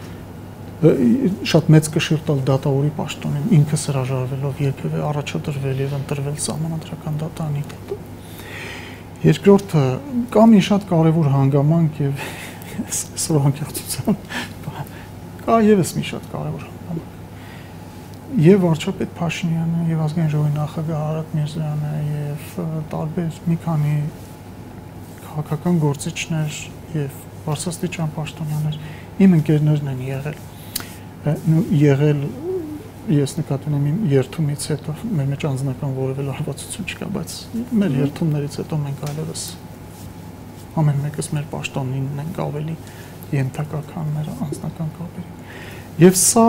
շատ մեծ կշիռ տալ դատավորի պաշտոնին, ինքս հրաժարվելով երբևէ առաջադրվել եւ ընտրվել սահմանադրական դատարանի դատը։ Երկրորդը, կա մի շատ կարևոր հանգամանք եւ այսօր անկեղծությամբ կա եւս մի շատ կարևոր հանգամանք։ Եվ վարչապետ Փաշինյանը, եւ ազգային ժողովի նախագահ Արադ Միրզոյանը, եւ տարբեր մի քանի քաղաքական գործիչներ եւ բարձրաստիճան պաշտոնյաներ իմ ընկերներն են եղել ես նկատի ունեմ իմ երթումից հետո մեր մեջ անձնական որևէ լարվածություն չկա, բայց մեր երթումներից հետո մենք այլևս ամեն մեկս մեր պաշտոնին ենք ավելի ենթակա մեր անձնական կապերի։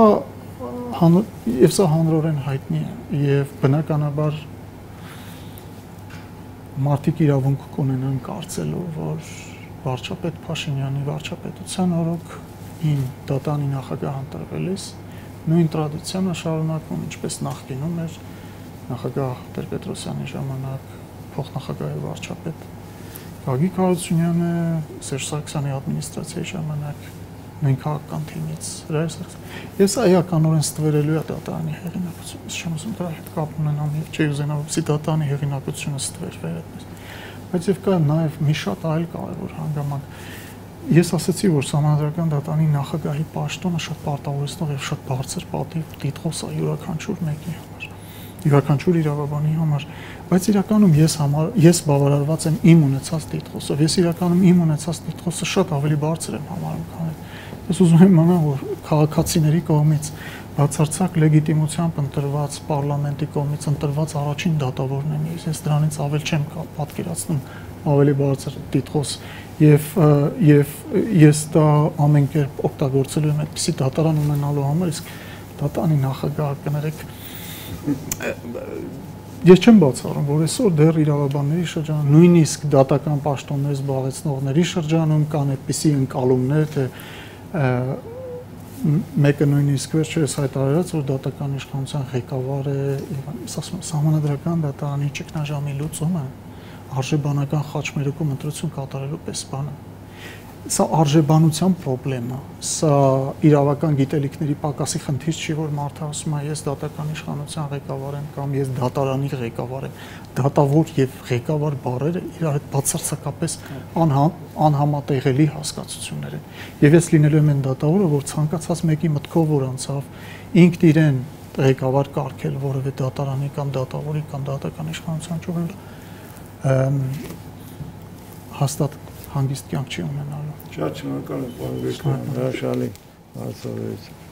Եվ սա հանրորեն հայտնի է եւ բնականաբար մարդիկ իրավունք կունենան կարծելու, որ վարչապետ Փաշինյանի վարչապետության օրոք իմ դատարանի նախագահ ընտրվելիս նույն տրադիցիանը շարունակվում, ինչպես նախկինում էր նախագահ Տեր-Պետրոսյանի ժամանակ փոխնախագահ վարչապետ Գագիկ Հարությունյանը, Սերժ Սարգսյանի ադմինիստրացիայի ժամանակ նույն քաղաքական թիմից ես այականորեն ստվերելու է դատարանի հեղինակությունը, ես չեմ ուզում դրա հետ կապ ունենամ եւ չի ուզենա որպեսզի դատարանի հեղինակությունը ստվերվեր այդպես, բայց եւ կա նաեւ մի շատ այլ կարեւոր հանգամանք։ Ես ասացի, որ սահմանադրական դատարանի նախագահի պաշտոնը շատ պարտավորեցնող եւ շատ բարձր պատիվ տիտղոս է յուրաքանչյուր մեկի համար։ յուրաքանչյուր իրավաբանի համար, բայց իրականում ես բավարարված եմ իմ ունեցած տիտղոսով։ Ես իրականում իմ ունեցած տիտղոսը շատ ավելի բարձր եմ համարում, քան ես ուզում եմ իմանալ, որ քաղաքացիների կողմից բացարձակ լեգիտիմությամբ ընտրված պարլամենտի կողմից ընտրված առաջին դատավորն եմ ես դրանից ավել չեմ պատկերացնում ավելի բարձր տիտղոս եւ ես դա ամեն կերպ օգտագործելու եմ այդպիսի դատարան ունենալու համար, իսկ դատարանի նախագահ կներեք ես չեմ բացառում, որ այսօր դեռ իրավաբանների շրջանում, նույնիսկ դատական պաշտոններ զբաղեցնողների շրջանում կան այդպիսի ընկալումներ, թե մեկը նույնիսկ վերջերս հայտարարեց, որ դատական իշխանության ղեկավար է, ասում եմ, սահմանադրական դատարանի ճգնաժամի լուծումը արժեբանական խաչմերուկում ընտրություն կատարելու պես բան է։ Սա արժեբանության խնդրեմ է, սա իրավական գիտելիքների պակասի խնդիր չի, որ մարդը ասում է ես դատական իշխանության ղեկավար եմ կամ ես դատարանի ղեկավար եմ։ Դատավոր եւ ղեկավար բառերը իրար հետ բացարձակապես անհամատեղելի հասկացություններ են։ Եվ ես լինելու եմ այն դատավորը, որ ցանկացած մեկի մտքով որ անցավ, ինքն իրեն ղեկավար կարգել որևէ դատարանի կամ դատավորի կամ դատական իշխանության ճյուղեր հաստատ հանգիստ կյանք չի ունենալու։ Շատ շնորհակալ եմ, պարոն Գրիգորյան, հրաշալի հարցազրույց։